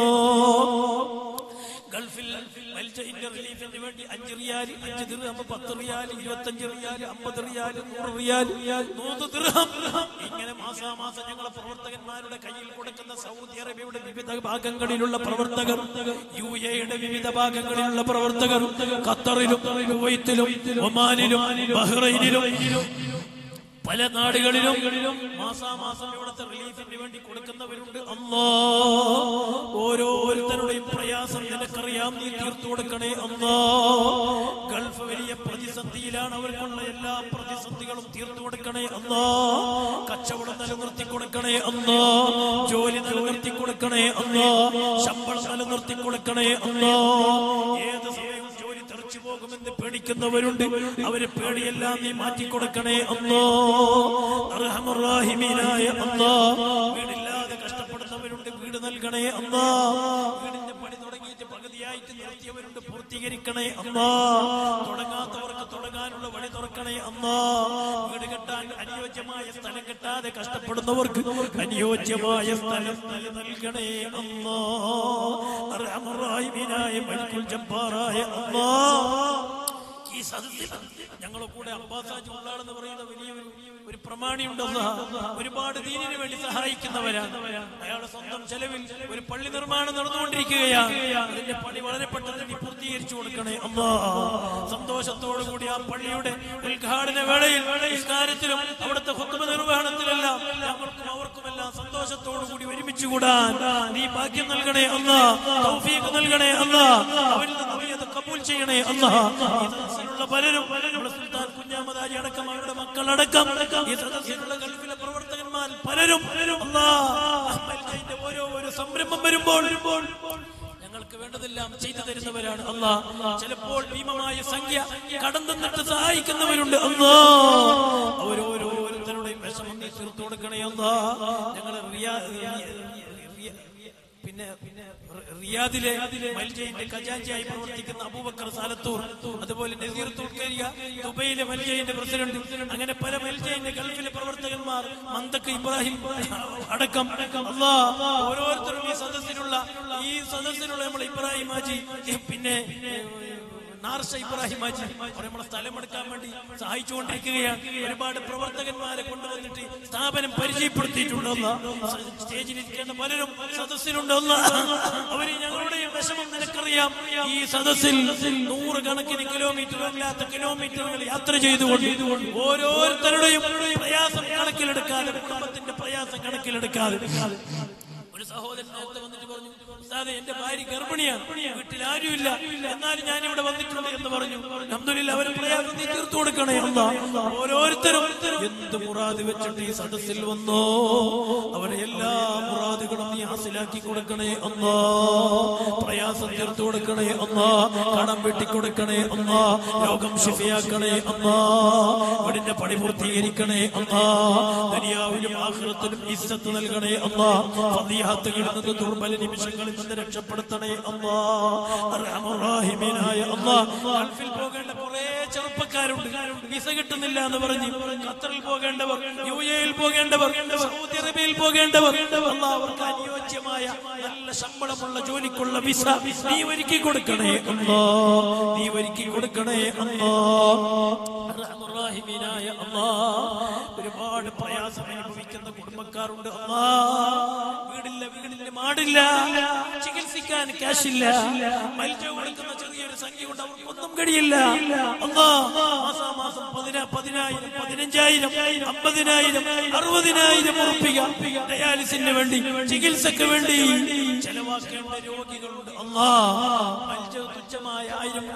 അല്ലാഹ്. ഗൾഫിൽ റിലീഫിന് വേണ്ടി 5 റിയാൽ, 5 ദിർഹം, 10 റിയാൽ, 25 റിയാൽ, 50 റിയാൽ, 100 റിയാൽ, 100 ദിർഹം, ഇങ്ങനെ മാസാമാസം ഞങ്ങളെ പ്രവർത്തകന്മാരുടെ കയ്യിൽ കൊടുക്കുന്ന സൗദി അറേബ്യയുടെ വിവിധ ഭാഗങ്ങളിലുള്ള പ്രവർത്തകർ, UAE-യുടെ വിവിധ ഭാഗങ്ങളിലുള്ള പ്രവർത്തകർ, ഖത്തറിലും കുവൈത്തിലും ഒമാനിലും ബഹ്റൈനിലും പല നാടുകളിലും മാസാമാസം ഇവിടുത്തെ റിലീഫിന് വേണ്ടി കൊടുക്കുന്നവരുണ്ട്. അല്ലാ, ഓരോരുത്തരുടെയും പ്രയാസം നിനക്കറിയാം, നീ തീർത്തു കൊടുക്കണേ അല്ലാ. ഗൾഫ് വലിയ പ്രതിസന്ധിയിലാണ്, അവർക്കുള്ള എല്ലാ പ്രതിസന്ധികളും തീർത്തു കൊടുക്കണേ അല്ലാ. കച്ചവടം നിലനിർത്തി കൊടുക്കണേ അല്ലാ, ജോലി നിലനിർത്തി കൊടുക്കണേ അല്ലാ, ശമ്പളം നിലനിർത്തി കൊടുക്കണേ അല്ലാ. ഏത് സമയവും ജോലി തെറിച്ചു പോകുമെന്ന് പേടിക്കുന്നവരുണ്ട്, അവരെ പേടിയെല്ലാം നീ മാറ്റിക്കൊടുക്കണേ അല്ലാ. അർഹമർ റഹീമീനായ അല്ലാ, വീടില്ലാതെ കഷ്ടപ്പെടുന്നവരുണ്ട്, വീട് നൽകണേ അല്ലാ. വീടിന്റെ പണി തുടങ്ങിയിട്ട് പകുതിയായിട്ട് നിർത്തിയവരുണ്ട്, പൂർത്തീകരിക്കണേ അല്ലാ. തുടങ്ങാത്തവർക്ക് തുടങ്ങാനുള്ള വഴി തുറക്കണേ അല്ലാ. വീട് കെട്ടാൻ അനുയോജ്യമായ സ്ഥലം കിട്ടാതെ കഷ്ടപ്പെടുന്നവർക്ക് അനുയോജ്യമായ സ്ഥലം നൽകണേ അല്ലാ. അർഹമർ റഹീമീനായ മലിക്കുൽ ജബ്ബാറായ അല്ലാ. ഈ സദസ്സിൽ ഞങ്ങളെ കൂടെ അബ്ബാസാജ് ഉള്ളാളെന്ന് പറയുന്ന വലിയൊരു പ്രമാണിയുണ്ട്. ഒരുപാട് ദീനിന് വേണ്ടി സഹായിക്കുന്നവരാണ്. അയാളുടെ സ്വന്തം ചെലവിൽ ഒരു പള്ളി നിർമ്മാണം നടന്നുകൊണ്ടിരിക്കുകയാണ്. അതിന്റെ പണി വളരെ പെട്ടെന്ന് നീ പൂർത്തീകരിച്ചു കൊടുക്കണേ അല്ലാ. സന്തോഷത്തോടുകൂടി ആ പള്ളിയുടെ ഉദ്ഘാടന വേളയിൽ നിസ്കാരത്തിലും അവിടുത്തെ ഖുത്ബ നിർവഹണത്തിലെല്ലാം ഞങ്ങൾക്കും അവർക്കുമെല്ലാം സന്തോഷത്തോടുകൂടി ഒരുമിച്ച് കൂടാൻ നീ ഭാഗ്യം നൽകണേ അല്ലാ, തൗഫീഖ് നൽകണേ അല്ലാ. അവരിൽ നിന്ന് നീ അത് കബൂൽ ചെയ്യണേ അല്ലാ. ഈ സദസ്സിലുള്ള പലരും, സുൽത്താൻ കുഞ്ഞാമദാരി അടക്കം അവരുടെ മക്കളടക്കം, ഈ സദസ്സിലുള്ള ഗൾഫിലെ പ്രവർത്തകന്മാർ പലരും ഓരോ സംരംഭം വരുമ്പോൾ ഞങ്ങൾക്ക് വേണ്ടതെല്ലാം ചെയ്തു തരുന്നവരാണ് അല്ലാ. ചിലപ്പോൾ ഭീമമായ സംഖ്യ കടം തന്നിട്ട് സഹായിക്കുന്നവരുണ്ട് അല്ലാ. ഓരോരുത്തരുടെയും വിഷമം നീ തീർത്തു കൊടുക്കണേ അല്ലാ. ഞങ്ങളെ പിന്നെ റിയാദിലെ മൽജയിന്റെ ഖജാൻജിയായി പ്രവർത്തിക്കുന്ന അബൂബക്കർ സാലത്തൂർ, അതുപോലെ നസീർ തുർക്കരിയ ദുബൈയിലെ മൽജയിന്റെ പ്രസിഡന്റ്, അങ്ങനെ പല മൽജയിന്റെ ഗൾഫിലെ പ്രവർത്തകന്മാർ, മന്തക്ക് ഇബ്രാഹിം അടക്കം അല്ലാ. ഓരോരുത്തരും ഈ സദസ്സിലുള്ള നമ്മൾ ഇബ്രാഹിം ഹാജി, പിന്നെ നാർഷ ഇബ്രാഹിം ഹാജി, നമ്മളെ സ്ഥലമെടുക്കാൻ വേണ്ടി സഹായിച്ചുകൊണ്ടിരിക്കുകയാണ്. ഒരുപാട് പ്രവർത്തകന്മാരെ കൊണ്ടുവന്നിട്ട് സ്ഥാപനം പരിചയപ്പെടുത്തിയിട്ടുണ്ടല്ല. സ്റ്റേജിലിരിക്കേണ്ട പലരും സദസ്സിലുണ്ടല്ല. അവര് ഞങ്ങളുടെ വിഷമം നിനക്കറിയാം. ഈ സദസ്സിൽ 100 കണക്കിന് കിലോമീറ്ററില്ലാത്ത കിലോമീറ്ററുകൾ യാത്ര ചെയ്തുകൊണ്ട് ഓരോരുത്തരുടെയും പ്രയാസം കണക്കിലെടുക്കാതെ, കുടുംബത്തിന്റെ പ്രയാസം കണക്കിലെടുക്കാതെ, ഒരു സഹോദരൻ നേരത്തെ വന്നിട്ട് പറഞ്ഞു, ഉസ്താദേ എന്റെ ഭാര്യ ഗർഭിണിയാണ്, വീട്ടിൽ ആരുമില്ല, എന്നാലും ഞാനിവിടെ വന്നിട്ടുണ്ട് എന്ന് പറഞ്ഞു. അൽഹംദുലില്ലാഹ് അവരെ പ്രയാസം നീ തീർത്തു കൊടുക്കണേ അല്ലാ. ഓരോരുത്തരും എന്ത് മുറാദ് വെച്ചിട്ട് ഈ സദസ്സിൽ വന്നോ അവരെ എല്ലാ മുറാദുകളും നീ ഹാസിലാക്കി കൊടുക്കണേ അല്ലാ. പ്രയാസം തീർത്തു കൊടുക്കണേ അല്ലാ, കടം വെട്ടിക്കൊടുക്കണേ അല്ലാ, രോഗം ശിഫയാക്കണേ അല്ലാ, വീടിന്റെ പണി പൂർത്തീകരിക്കണേ അല്ലാ, ദുനിയാവിലും ആഖിറത്തിലും ഇസ്സത്ത് നൽകണേ അല്ലാ. ഫളിയാത്തുകളുടെ ദുർബല നിമിഷങ്ങളിൽ നിന്ന് രക്ഷപ്പെടുത്തണേ അല്ലാ. അർഹമർ റഹീമീനായ അല്ലാ. ഗൾഫിൽ പോകേണ്ട കുറെ ചെറുപ്പക്കാരുണ്ട്, വിസ കിട്ടുന്നില്ല എന്ന് പറഞ്ഞ് ഖത്തറിൽ പോകേണ്ടവർ, യുഎഇയിൽ പോകേണ്ടവർ, സൗദി അറേബ്യയിൽ പോകേണ്ടവർ, അല്ലാ അവർക്ക് അനുയോജ്യമായ നല്ല ശമ്പളമുള്ള ജോലിക്കുള്ള വിസ നീ ഒരുക്കി കൊടുക്കണേ അല്ലാ, നീ ഒരുക്കി കൊടുക്കണേ അല്ലാ. അർഹമർ റഹീമീനായ അല്ലാ. ഒരുപാട് പ്രയാസം അനുഭവിക്കുന്ന കുടുംബക്കാരുണ്ട് അല്ലാ. വീടില്ല, മാടില്ല, ചികിത്സിക്കാൻ ക്യാഷില്ല, മൽജ കൊടുക്കുന്ന ചെറിയൊരു സംഖ്യ കൊണ്ട് അവർക്കൊന്നും കഴിയില്ല അല്ലാ. മാസാമാസം 10,000, 15,000, 50,000, 60,000 ഉറുപ്പിക ഡയാലിസിന് വേണ്ടി, ചികിത്സക്ക് വേണ്ടി ചെലവാക്കേണ്ട രോഗികളുണ്ട് അല്ലാ. മൽജ തുച്ഛമായ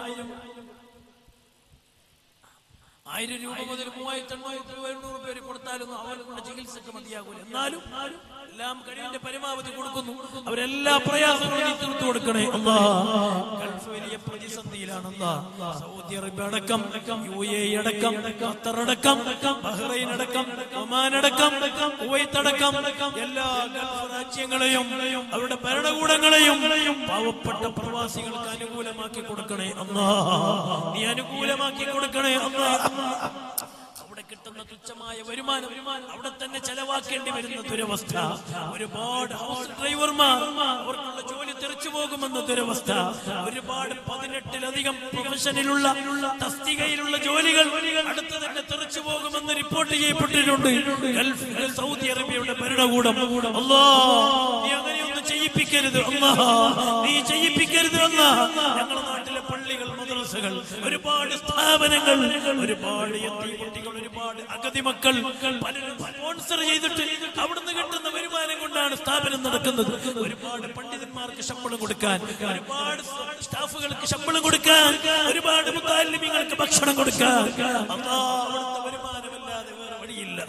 1000 രൂപ മുതൽ 3,800 രൂപ കൊടുത്താലൊന്നും അവരുടെ ചികിത്സക്ക് മതിയാകൂല. എന്നാലും എല്ലാം കഴിവിന്റെ പരമാവധി കൊടുക്കുന്നു. അവരെല്ലാ പ്രയാസങ്ങളും തീർത്തു കൊടുക്കണേ അല്ലാ. ഗൾഫ് വലിയ പ്രതിസന്ധിയിലാണ് അല്ലാ. സൗദി അറേബ്യ അടക്കം, യുഎഇ അടക്കം, ഖത്തർ അടക്കം, ബഹ്റൈൻ അടക്കം, ഒമാൻ അടക്കം, കുവൈത്ത് അടക്കം എല്ലാ ഗൾഫ് രാജ്യങ്ങളെയും അവരുടെ ഭരണകൂടങ്ങളെയും പാവപ്പെട്ട പ്രവാസികൾക്ക് അനുകൂലമാക്കി കൊടുക്കണേ അല്ലാ. നീ അനുകൂലമാക്കി കൊടുക്കണേ അല്ലാ. അവിടെ കിട്ടുന്ന തുച്ഛമായ വരുമാനം അവിടെ തന്നെ ചെലവാക്കേണ്ടി വരുന്ന ദുരവസ്ഥ, ഒരുപാട് ഹൗസ് ഡ്രൈവർമാർ അവർക്കുള്ള ജോലി തെറിച്ചു പോകുമെന്ന ദുരവസ്ഥ, ഒരുപാട് 18ലധികം പ്രൊഫഷനിലുള്ള തസ്തികയിലുള്ള ജോലികൾ അടുത്ത് തന്നെ തെറിച്ചു പോകുമെന്ന് റിപ്പോർട്ട് ചെയ്യപ്പെട്ടിട്ടുണ്ട് ഗൾഫ് സൗദി അറേബ്യയുടെ ഭരണകൂടം. അല്ലാ നീ അങ്ങനെയൊന്നും ചെയ്യിപ്പിക്കരുത് അല്ലാ, നീ ചെയ്യിപ്പിക്കരുത് അല്ലാ. ഞങ്ങളുടെ നാട്ടിലെ പള്ളി പള്ളികൾ, മദ്രസകൾ, ഒരുപാട് സ്ഥാപനങ്ങൾ, ഒരുപാട് കുട്ടികൾ, ഒരുപാട് അഗതി മക്കൾ പലരും സ്പോൺസർ ചെയ്തിട്ട് അവിടുന്ന് കിട്ടുന്ന വരുമാനം കൊണ്ടാണ് സ്ഥാപനം നടക്കുന്നത്. ഒരുപാട് പണ്ഡിതന്മാർക്ക് ശമ്പളം കൊടുക്കാൻ, ഒരുപാട് സ്റ്റാഫുകൾക്ക് ശമ്പളം കൊടുക്കാൻ, ഒരുപാട് മുത്തഅല്ലിമീങ്ങൾക്ക് ഭക്ഷണം കൊടുക്കാൻ അവിടുത്തെ വരുമാനമല്ലാതെ വേറെ വഴിയില്ല.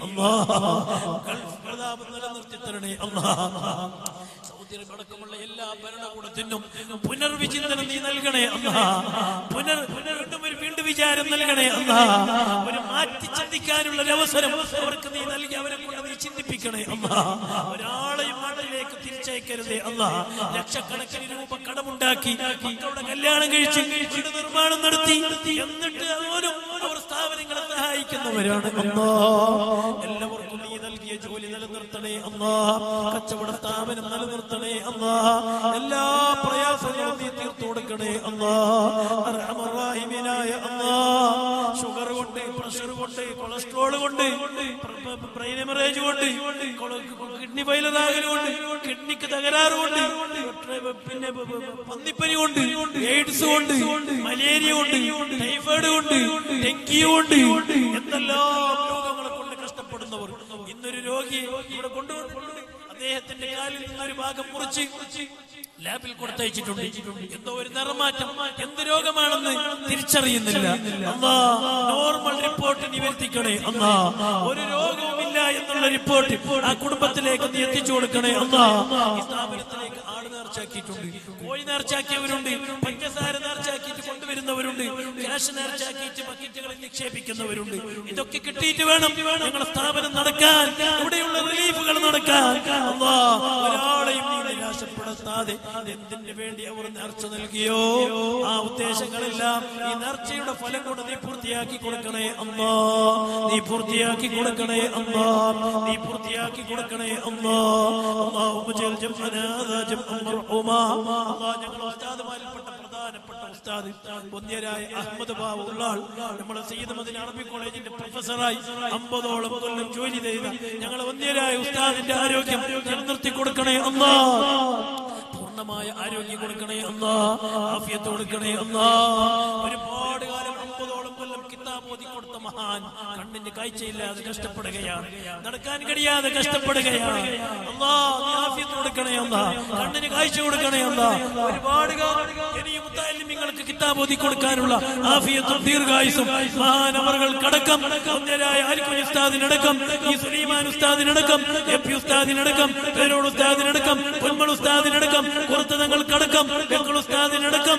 പ്രതാപം നിലനിർത്തി തരണേ അല്ലാഹ്. അടക്കമുള്ള എല്ലാ ഭരണകൂടത്തിനും പുനർവിചിന്തനം നീ നൽകണേ അല്ലാഹ്. വീണ്ടും വിചാരം നൽകണേ അല്ലാഹ്. ഒരു മാറ്റി ചിന്തിക്കാനുള്ള അവസരം അവർക്ക് നീ നൽകി അവരെ കൊണ്ട് നീ ചിന്തിപ്പിക്കണേ അല്ലാഹ്. ഒരാളെയും നാട്ടിലേക്ക് തിരിച്ചയക്കരുതേ അല്ലാഹ്. ലക്ഷക്കണക്കിന് രൂപ കടമുണ്ടാക്കി മക്കളുടെ കല്യാണം കഴിച്ച് വീട് നിർമ്മാണം നടത്തി, എന്നിട്ട് അവരും അവർ സ്ഥാപനങ്ങളെ സഹായിക്കുന്നവരാണ് അല്ലാഹ്. എല്ലാവർക്കും നീ നൽകിയ ജോലി നിലനിർത്തണേ അല്ലാഹ്. കച്ചവട സ്ഥാപനം നിലനിർത്തണേ അല്ലാഹ്. എല്ലാ പ്രയാസങ്ങളും നീ തീർത്തു കൊടുക്കണേ അല്ലാഹ്. അർഹമർ റഹീമീനായ അല്ലാഹ്. ഷുഗർ കൊണ്ട്, പ്രഷർ കൊണ്ട്, കൊളസ്ട്രോൾ കൊണ്ട്, ബ്രെയിൻ ഹെമറേജ് കൊണ്ട്, കിഡ്നി ഫെയിലറാകൽ കൊണ്ട്, കിഡ്നിക്ക് തകരാറ് കൊണ്ട്, പിന്നെ പന്നിപ്പനി കൊണ്ട്, എയ്ഡ്സ് കൊണ്ട്, മലേറിയ കൊണ്ട്, ടൈഫോയിഡ് കൊണ്ട്, ഡെങ്കി കൊണ്ട്, എന്തെല്ലാം രോഗങ്ങളെ കൊണ്ട് കഷ്ടപ്പെടുന്നവർ. ഇന്നൊരു രോഗിയെ ഇവിടെ കൊണ്ടുവന്നിട്ടുണ്ട്. അദ്ദേഹത്തിന്റെ കാലിൽ നിന്നൊരു ഭാഗം മുറിച്ച് ലാബിൽ കൊടുത്തയച്ചിട്ടുണ്ട്. എന്തോ ഒരു നിറമാറ്റം, എന്ത് രോഗമാണെന്ന് തിരിച്ചറിയുന്നില്ല. നോർമൽ റിപ്പോർട്ട് നിവർത്തിക്കണേ അല്ലാ. ഒരു രോഗവുമില്ല എന്നുള്ള റിപ്പോർട്ട് ആ കുടുംബത്തിലേക്ക് നീ എത്തിച്ചു കൊടുക്കണേ അല്ലാ. ഈ സ്ഥാപനത്തിലേക്ക് ആട് നേർച്ചാക്കിയിട്ടുണ്ട്, കോഴി നേർച്ചാക്കിയവരുണ്ട്, പഞ്ചസാര നേർച്ചാക്കിയിട്ട് കൊണ്ടുവരുന്നവരുണ്ട്, ക്യാഷ് നേർച്ചാക്കിയിട്ട് ബക്കറ്റുകളിൽ നിക്ഷേപിക്കുന്നവരുണ്ട്. ഇതൊക്കെ കിട്ടിയിട്ട് വേണം ഞങ്ങളുടെ സ്ഥാപനം നടക്കാൻ, ഇവിടെയുള്ള റിലീഫുകൾ നടക്കാൻ. അല്ലാ, ഒരാളെയും നീ നിരാശപ്പെടുത്താതെ എന്തിനു വേണ്ടി അവർ നേർച്ച നൽകിയോ ആ ഉദ്ദേശങ്ങളെല്ലാം ഈ നേർച്ചയുടെ ഫലം കൊണ്ട് നീ പൂർത്തിയാക്കി കൊടുക്കണേ അല്ലാ. നീ പൂർത്തിയാക്കി കൊടുക്കണേ അല്ലാ. നീ പൂർത്തിയാക്കി കൊടുക്കണേ അല്ലാ. അല്ലാഹുമ്മ ജഅൽ ജംഅനാ ജംഅൻ മർഹൂമാ. അല്ലാഹ് ഞങ്ങളുടെ ഉസ്താദുമാരിൽപ്പെട്ട പ്രധാനപ്പെട്ട ഉസ്താദ് വന്യരായ അഹമ്മദ് ബാവ ഉള്ളാൾ, നമ്മുടെ സയ്യിദ് മദീന അറബി കോളേജിന്റെ പ്രൊഫസറായി 50ഓളം കൊല്ലം ജോലി ചെയ്ത ഞങ്ങളെ വന്യരായ ഉസ്താദിന്റെ ആരോഗ്യം നിലനിർത്തി കൊടുക്കണേ അല്ലാ. പൂർണ്ണമായ ആരോഗ്യം കൊടുക്കണേ അല്ലാ. ആഫിയത്ത് കൊടുക്കണേ അല്ലാ. ഒരുപാട് കാലം 50ഓളം കൊല്ലം കിതാബ് ഓതി കൊടുത്ത മഹാൻ കണ്ണിന് കാഴ്ചയില്ലാതെ കഷ്ടപ്പെടുകയാണ്, നടക്കാൻ കഴിയാതെ കഷ്ടപ്പെടുകയാണ്. അല്ലാ, നീ ആഫിയത്ത് കൊടുക്കണേ അല്ലാ. കണ്ണിന് കാഴ്ച കൊടുക്കണേ അല്ലാ. ഒരുപാട് കാലം ഇനിയും മുത്തഅല്ലിമീങ്ങൾക്ക് കിതാബ് ഓതി കൊടുക്കാനുള്ള ആഫിയത്തും ദീർഘായുസും മഹാനവറുകൾക്കടക്കം, വന്യരായ അരിക്കുഞ്ഞി ഉസ്താദിനടക്കം, ഈ സുലൈമാൻ ഉസ്താദിനടക്കം, എപി ഉസ്താദിനടക്കം, പേരോട് ഉസ്താദിനടക്കം, പൊന്മൾ ഉസ്താദിനടക്കം, പുറത്തതങ്ങൾക്കടക്കം, വെക്കൾ ഉസ്താദിനടക്കം,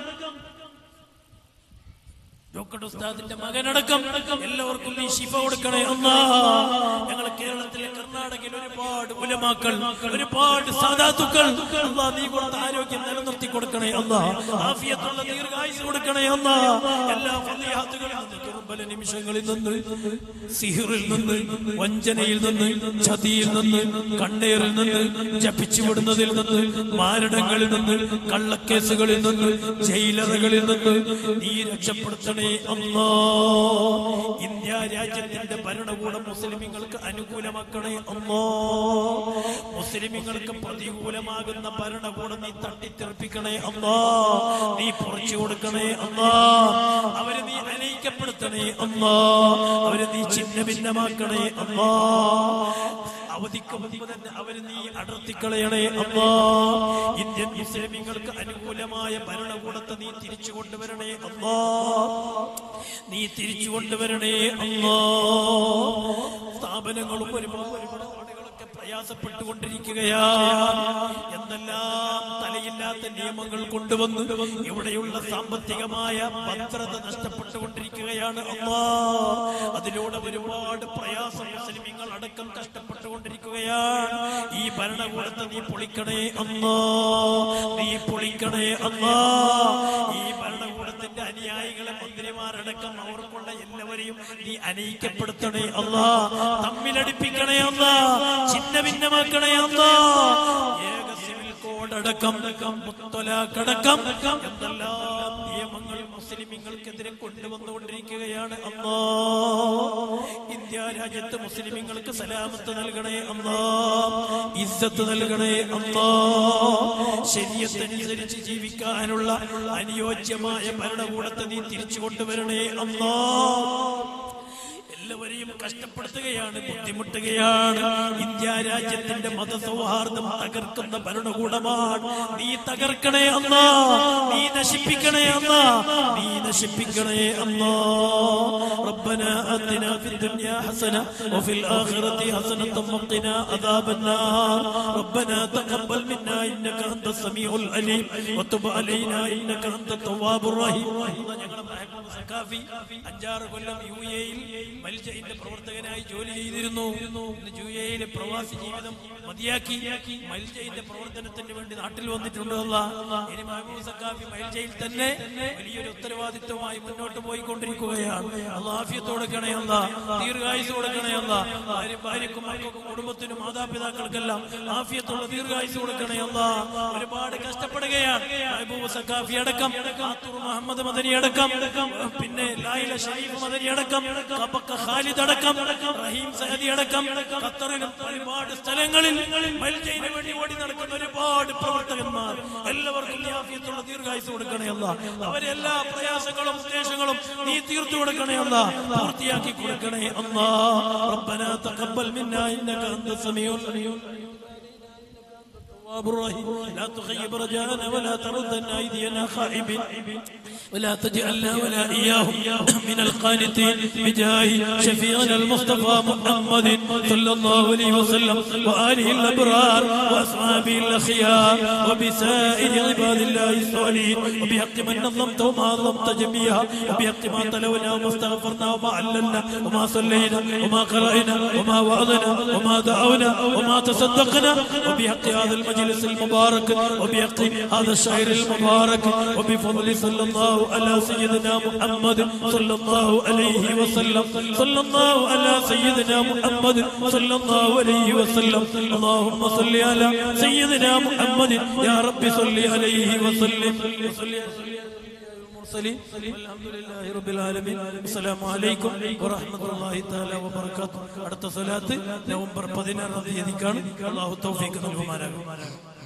ഉസ്താദിന്റെ മകനടക്കം എല്ലാവർക്കും നീ ശിഫ കൊടുക്കണേ അല്ലാ. ഞങ്ങളെ കേരളത്തിലെ കർണാടകയിൽ ഒരുപാട് ഉലമാക്കൾ, ഒരുപാട് സാദാത്തുക്കൾ, അല്ലാ നീ കൊടുത്ത ആരോഗ്യം നിലനിർത്തി കൊടുക്കണേ അല്ലാ. ആഫിയത്തുള്ള ദീർഘായുസ് കൊടുക്കണേ അല്ലാ. എല്ലാ ഫളിയാത്തുകളിൽ നിന്ന്, കുർബല നിമിഷങ്ങളിൽ നിന്ന്, സിഹറിൽ നിന്ന്, വഞ്ചനയിൽ നിന്ന്, ചതിയിൽ നിന്ന്, കണ്ണേറിൽ നിന്ന്, ജപിച്ചു വിടുന്നതിൽ നിന്ന്, മാരണങ്ങളിൽ നിന്ന്, കള്ളക്കേസുകളിൽ നിന്ന്, ജയിലറകളിൽ നിന്ന് നീ രക്ഷപ്പെടുത്തണേ അല്ലാ. ഇന്ത്യ രാജ്യത്തിന്റെ ഭരണകൂടം മുസ്ലിമീങ്ങൾക്ക് അനുകൂലമാക്കണേ അല്ലാ. മുസ്ലിമീങ്ങൾക്ക് പ്രതികൂലമാകുന്ന ഭരണകൂടം നീ തട്ടിത്തെറിപ്പിക്കണേ അല്ലാ. നീ പുറച്ചു കൊടുക്കണേ അല്ലാ. അവരെ നീ അനയിക്കപ്പെടുത്തണേ അല്ലാ. അവരെ നീ ഛിന്ന ഭിന്നമാക്കണേ അല്ലാ. അവധിക്ക് മുമ്പ് തന്നെ അവരെ നീ അടർത്തിക്കളയണേ അല്ലാ. ഇന്ത്യൻ മുസ്ലിമീങ്ങൾക്ക് അനുകൂലമായ ഭരണകൂടത്തെ നീ തിരിച്ചു കൊണ്ടുവരണേ അല്ലാ. നീ തിരിച്ചു കൊണ്ടുവരണേ അല്ലാ. സ്ഥാപനങ്ങളും ഒരുപാട് ആളുകളൊക്കെ പ്രയാസപ്പെട്ടുകൊണ്ടിരിക്കുകയാണ്. എന്തെല്ലാം തലയില്ലാത്ത നിയമങ്ങൾ കൊണ്ടുവന്ന് ഇവിടെയുള്ള സാമ്പത്തികമായ ഭദ്രത നഷ്ടപ്പെട്ടുകൊണ്ടിരിക്കുകയാണ് അല്ലാ. അതിലൂടെ ഒരുപാട് പ്രയാസം മുസ്ലിമീങ്ങൾ അടക്കം കഷ്ടപ്പെട്ടുകൊണ്ടിരിക്കുകയാണ്. ഈ ഭരണകൂടത്തെ നീ പൊളിക്കണേ അല്ലാ. നീ പൊളിക്കണേ അല്ലാ. ഈ ഭരണകൂടത്തിന്റെ അനുയായികളെ, മന്ത്രിമാരടക്കം അവർക്കുള്ള എല്ലാവരെയും നീ അനയിക്കപ്പെടുത്തണേ അല്ലാ. തമ്മിലടിപ്പിക്കണേ അല്ലാ. ഛിന്ന ഭിന്നമാക്കണേ അല്ലാ. ഏക സിവിൽ കോഡ് അടക്കം, മുത്തലാഖ് അടക്കം എന്തെല്ലാം നിയമങ്ങൾ മുസ്ലിമീങ്ങൾക്കെതിരെ കൊണ്ടുവന്നുകൊണ്ടിരിക്കുകയാണ്. അല്ലാഹ് ഇന്ത്യ രാജ്യത്ത് മുസ്ലിമീങ്ങൾക്ക് സലാമത്ത് നൽകണേ അല്ലാഹ്, ഇസ്സത്ത് നൽകണേ അല്ലാഹ്. ശരീഅത്തനുസരിച്ച് ജീവിക്കാനുള്ള അനുയോജ്യമായ ഭരണകൂടത്തെ നീ തിരിച്ചു കൊണ്ടുവരണേ അല്ലാഹ്. എല്ലാവരെയും കഷ്ടപ്പെടുത്തുകയാണ്, ബുദ്ധിമുട്ടുകയാണ്. ഇന്ത്യ രാജ്യത്തിന്റെ മതസൗഹാർദ്ദം തകർക്കുന്ന ഭരണകൂടമാണ്. നീ തകർക്കണേ അല്ലാ, നീ നശിപ്പിക്കണേ അല്ലാ, നീ നശിപ്പിക്കണേ അല്ലാ. റബ്ബനാ ആതിനാ ഫിദ്ദുനിയാ ഹസന വഫിൽ ആഖിറതി ഹസനത വഖിനാ അദാബന്നാർ. റബ്ബനാ തഖബ്ബൽ മിന്നാ ഇന്നക അൻതസ് സമീഉൽ അലീം വതുബ് അലൈനാ ഇന്നക അൻതത് തവ്വാബുർ റഹീം. ഞങ്ങളുടെ മഹബൂബ് സഖാഫി 5-6 കൊല്ലം യുഎഇയിൽ മൽജഇന്റെ പ്രവർത്തകനായി ജോലി ചെയ്തിരുന്നു. യുഎഇയിലെ പ്രവാസി ജീവിതം മതിയാക്കി മൽജഇന്റെ പ്രവർത്തനത്തിന് വേണ്ടി നാട്ടിൽ വന്നിട്ടുണ്ട്. ഇനി മഹബൂബ് സഖാഫി മൽജയിൽ തന്നെ വലിയൊരു ഉത്തരവാദിത്വമായി മുന്നോട്ട് പോയിക്കൊണ്ടിരിക്കുകയാണ്. അല്ലാഹ് ആഫിയത്ത് കൊടുക്കണേ അല്ലാഹ്, ദീർഘായുസ് കൊടുക്കണേ അല്ലാഹ്. ഭാര്യക്കും മക്കൾക്കും കുടുംബത്തിനും മാതാപിതാക്കൾക്കെല്ലാം ആഫിയത്തുള്ള ദീർഘായുസ് കൊടുക്കണേ അല്ലാഹ്. ഒരുപാട് കഷ്ടപ്പെടുകയാണ് മഹബൂബ് സഖാഫി അടക്കം, ആത്തൂർ മുഹമ്മദ് മദനി അടക്കം, പിന്നെ ലായില ഷരീഫ് മദനി അടക്കം, കബക്ക ഖാലിദ് അടക്കം, റഹീം സഅദി അടക്കം, ഖത്തറിലും ഒരുപാട് സ്ഥലങ്ങളിൽ മൽജഇന് വേണ്ടി ഓടി നടക്കുന്ന ഒരുപാട് പ്രവർത്തകന്മാർ, എല്ലാവർക്കും ആഫിയത്തുള്ള ദീർഘായുസ് കൊടുക്കണേ അല്ലാഹ്. അവരെല്ലാ പ്രയാസങ്ങളും ഉദ്ദേശങ്ങളും നീ തീർത്തു കൊടുക്കണേ അല്ലാഹ്, പൂർത്തിയാക്കി കൊടുക്കണേ അല്ലാഹ്. റബ്ബനാ തഖബ്ബൽ മിന്നാ ഇന്നക അൻതസ് സമീഉൽ അലീം لا تخيب رجاءنا ولا تردن أيدينا خائبين ولا تجعلنا ولا إياهم من القانتين بجاه شفيعنا المصطفى محمد صلى الله عليه وسلم وآله الأبرار وأصحابه الأخيار وبسائر عباد الله الصالحين وبحق من نظمت وما نظمت جميعا وبحق ما تلونا وما استغفرنا وما عللنا وما صلينا وما قرأنا وما وعظنا وما دعونا وما تصدقنا وبحق هذا المجلس المبارك وبحق هذا الشعر المبارك وبفضل صلى الله على سيدنا محمد صلى الله عليه وسلم صلى الله على سيدنا محمد صلى الله عليه وسلم. اللهم صل على سيدنا محمد يا رب صل عليه وسلم. والحمد لله رب العالمين. السلام عليكم ورحمة الله تعالى وبركاته. അടുത്ത സ്വലാത്ത് നവംബർ 16 തീയതിക്കാണ്. അല്ലാഹു തൗഫീഖ് നൽകുമാറാകട്ടെ.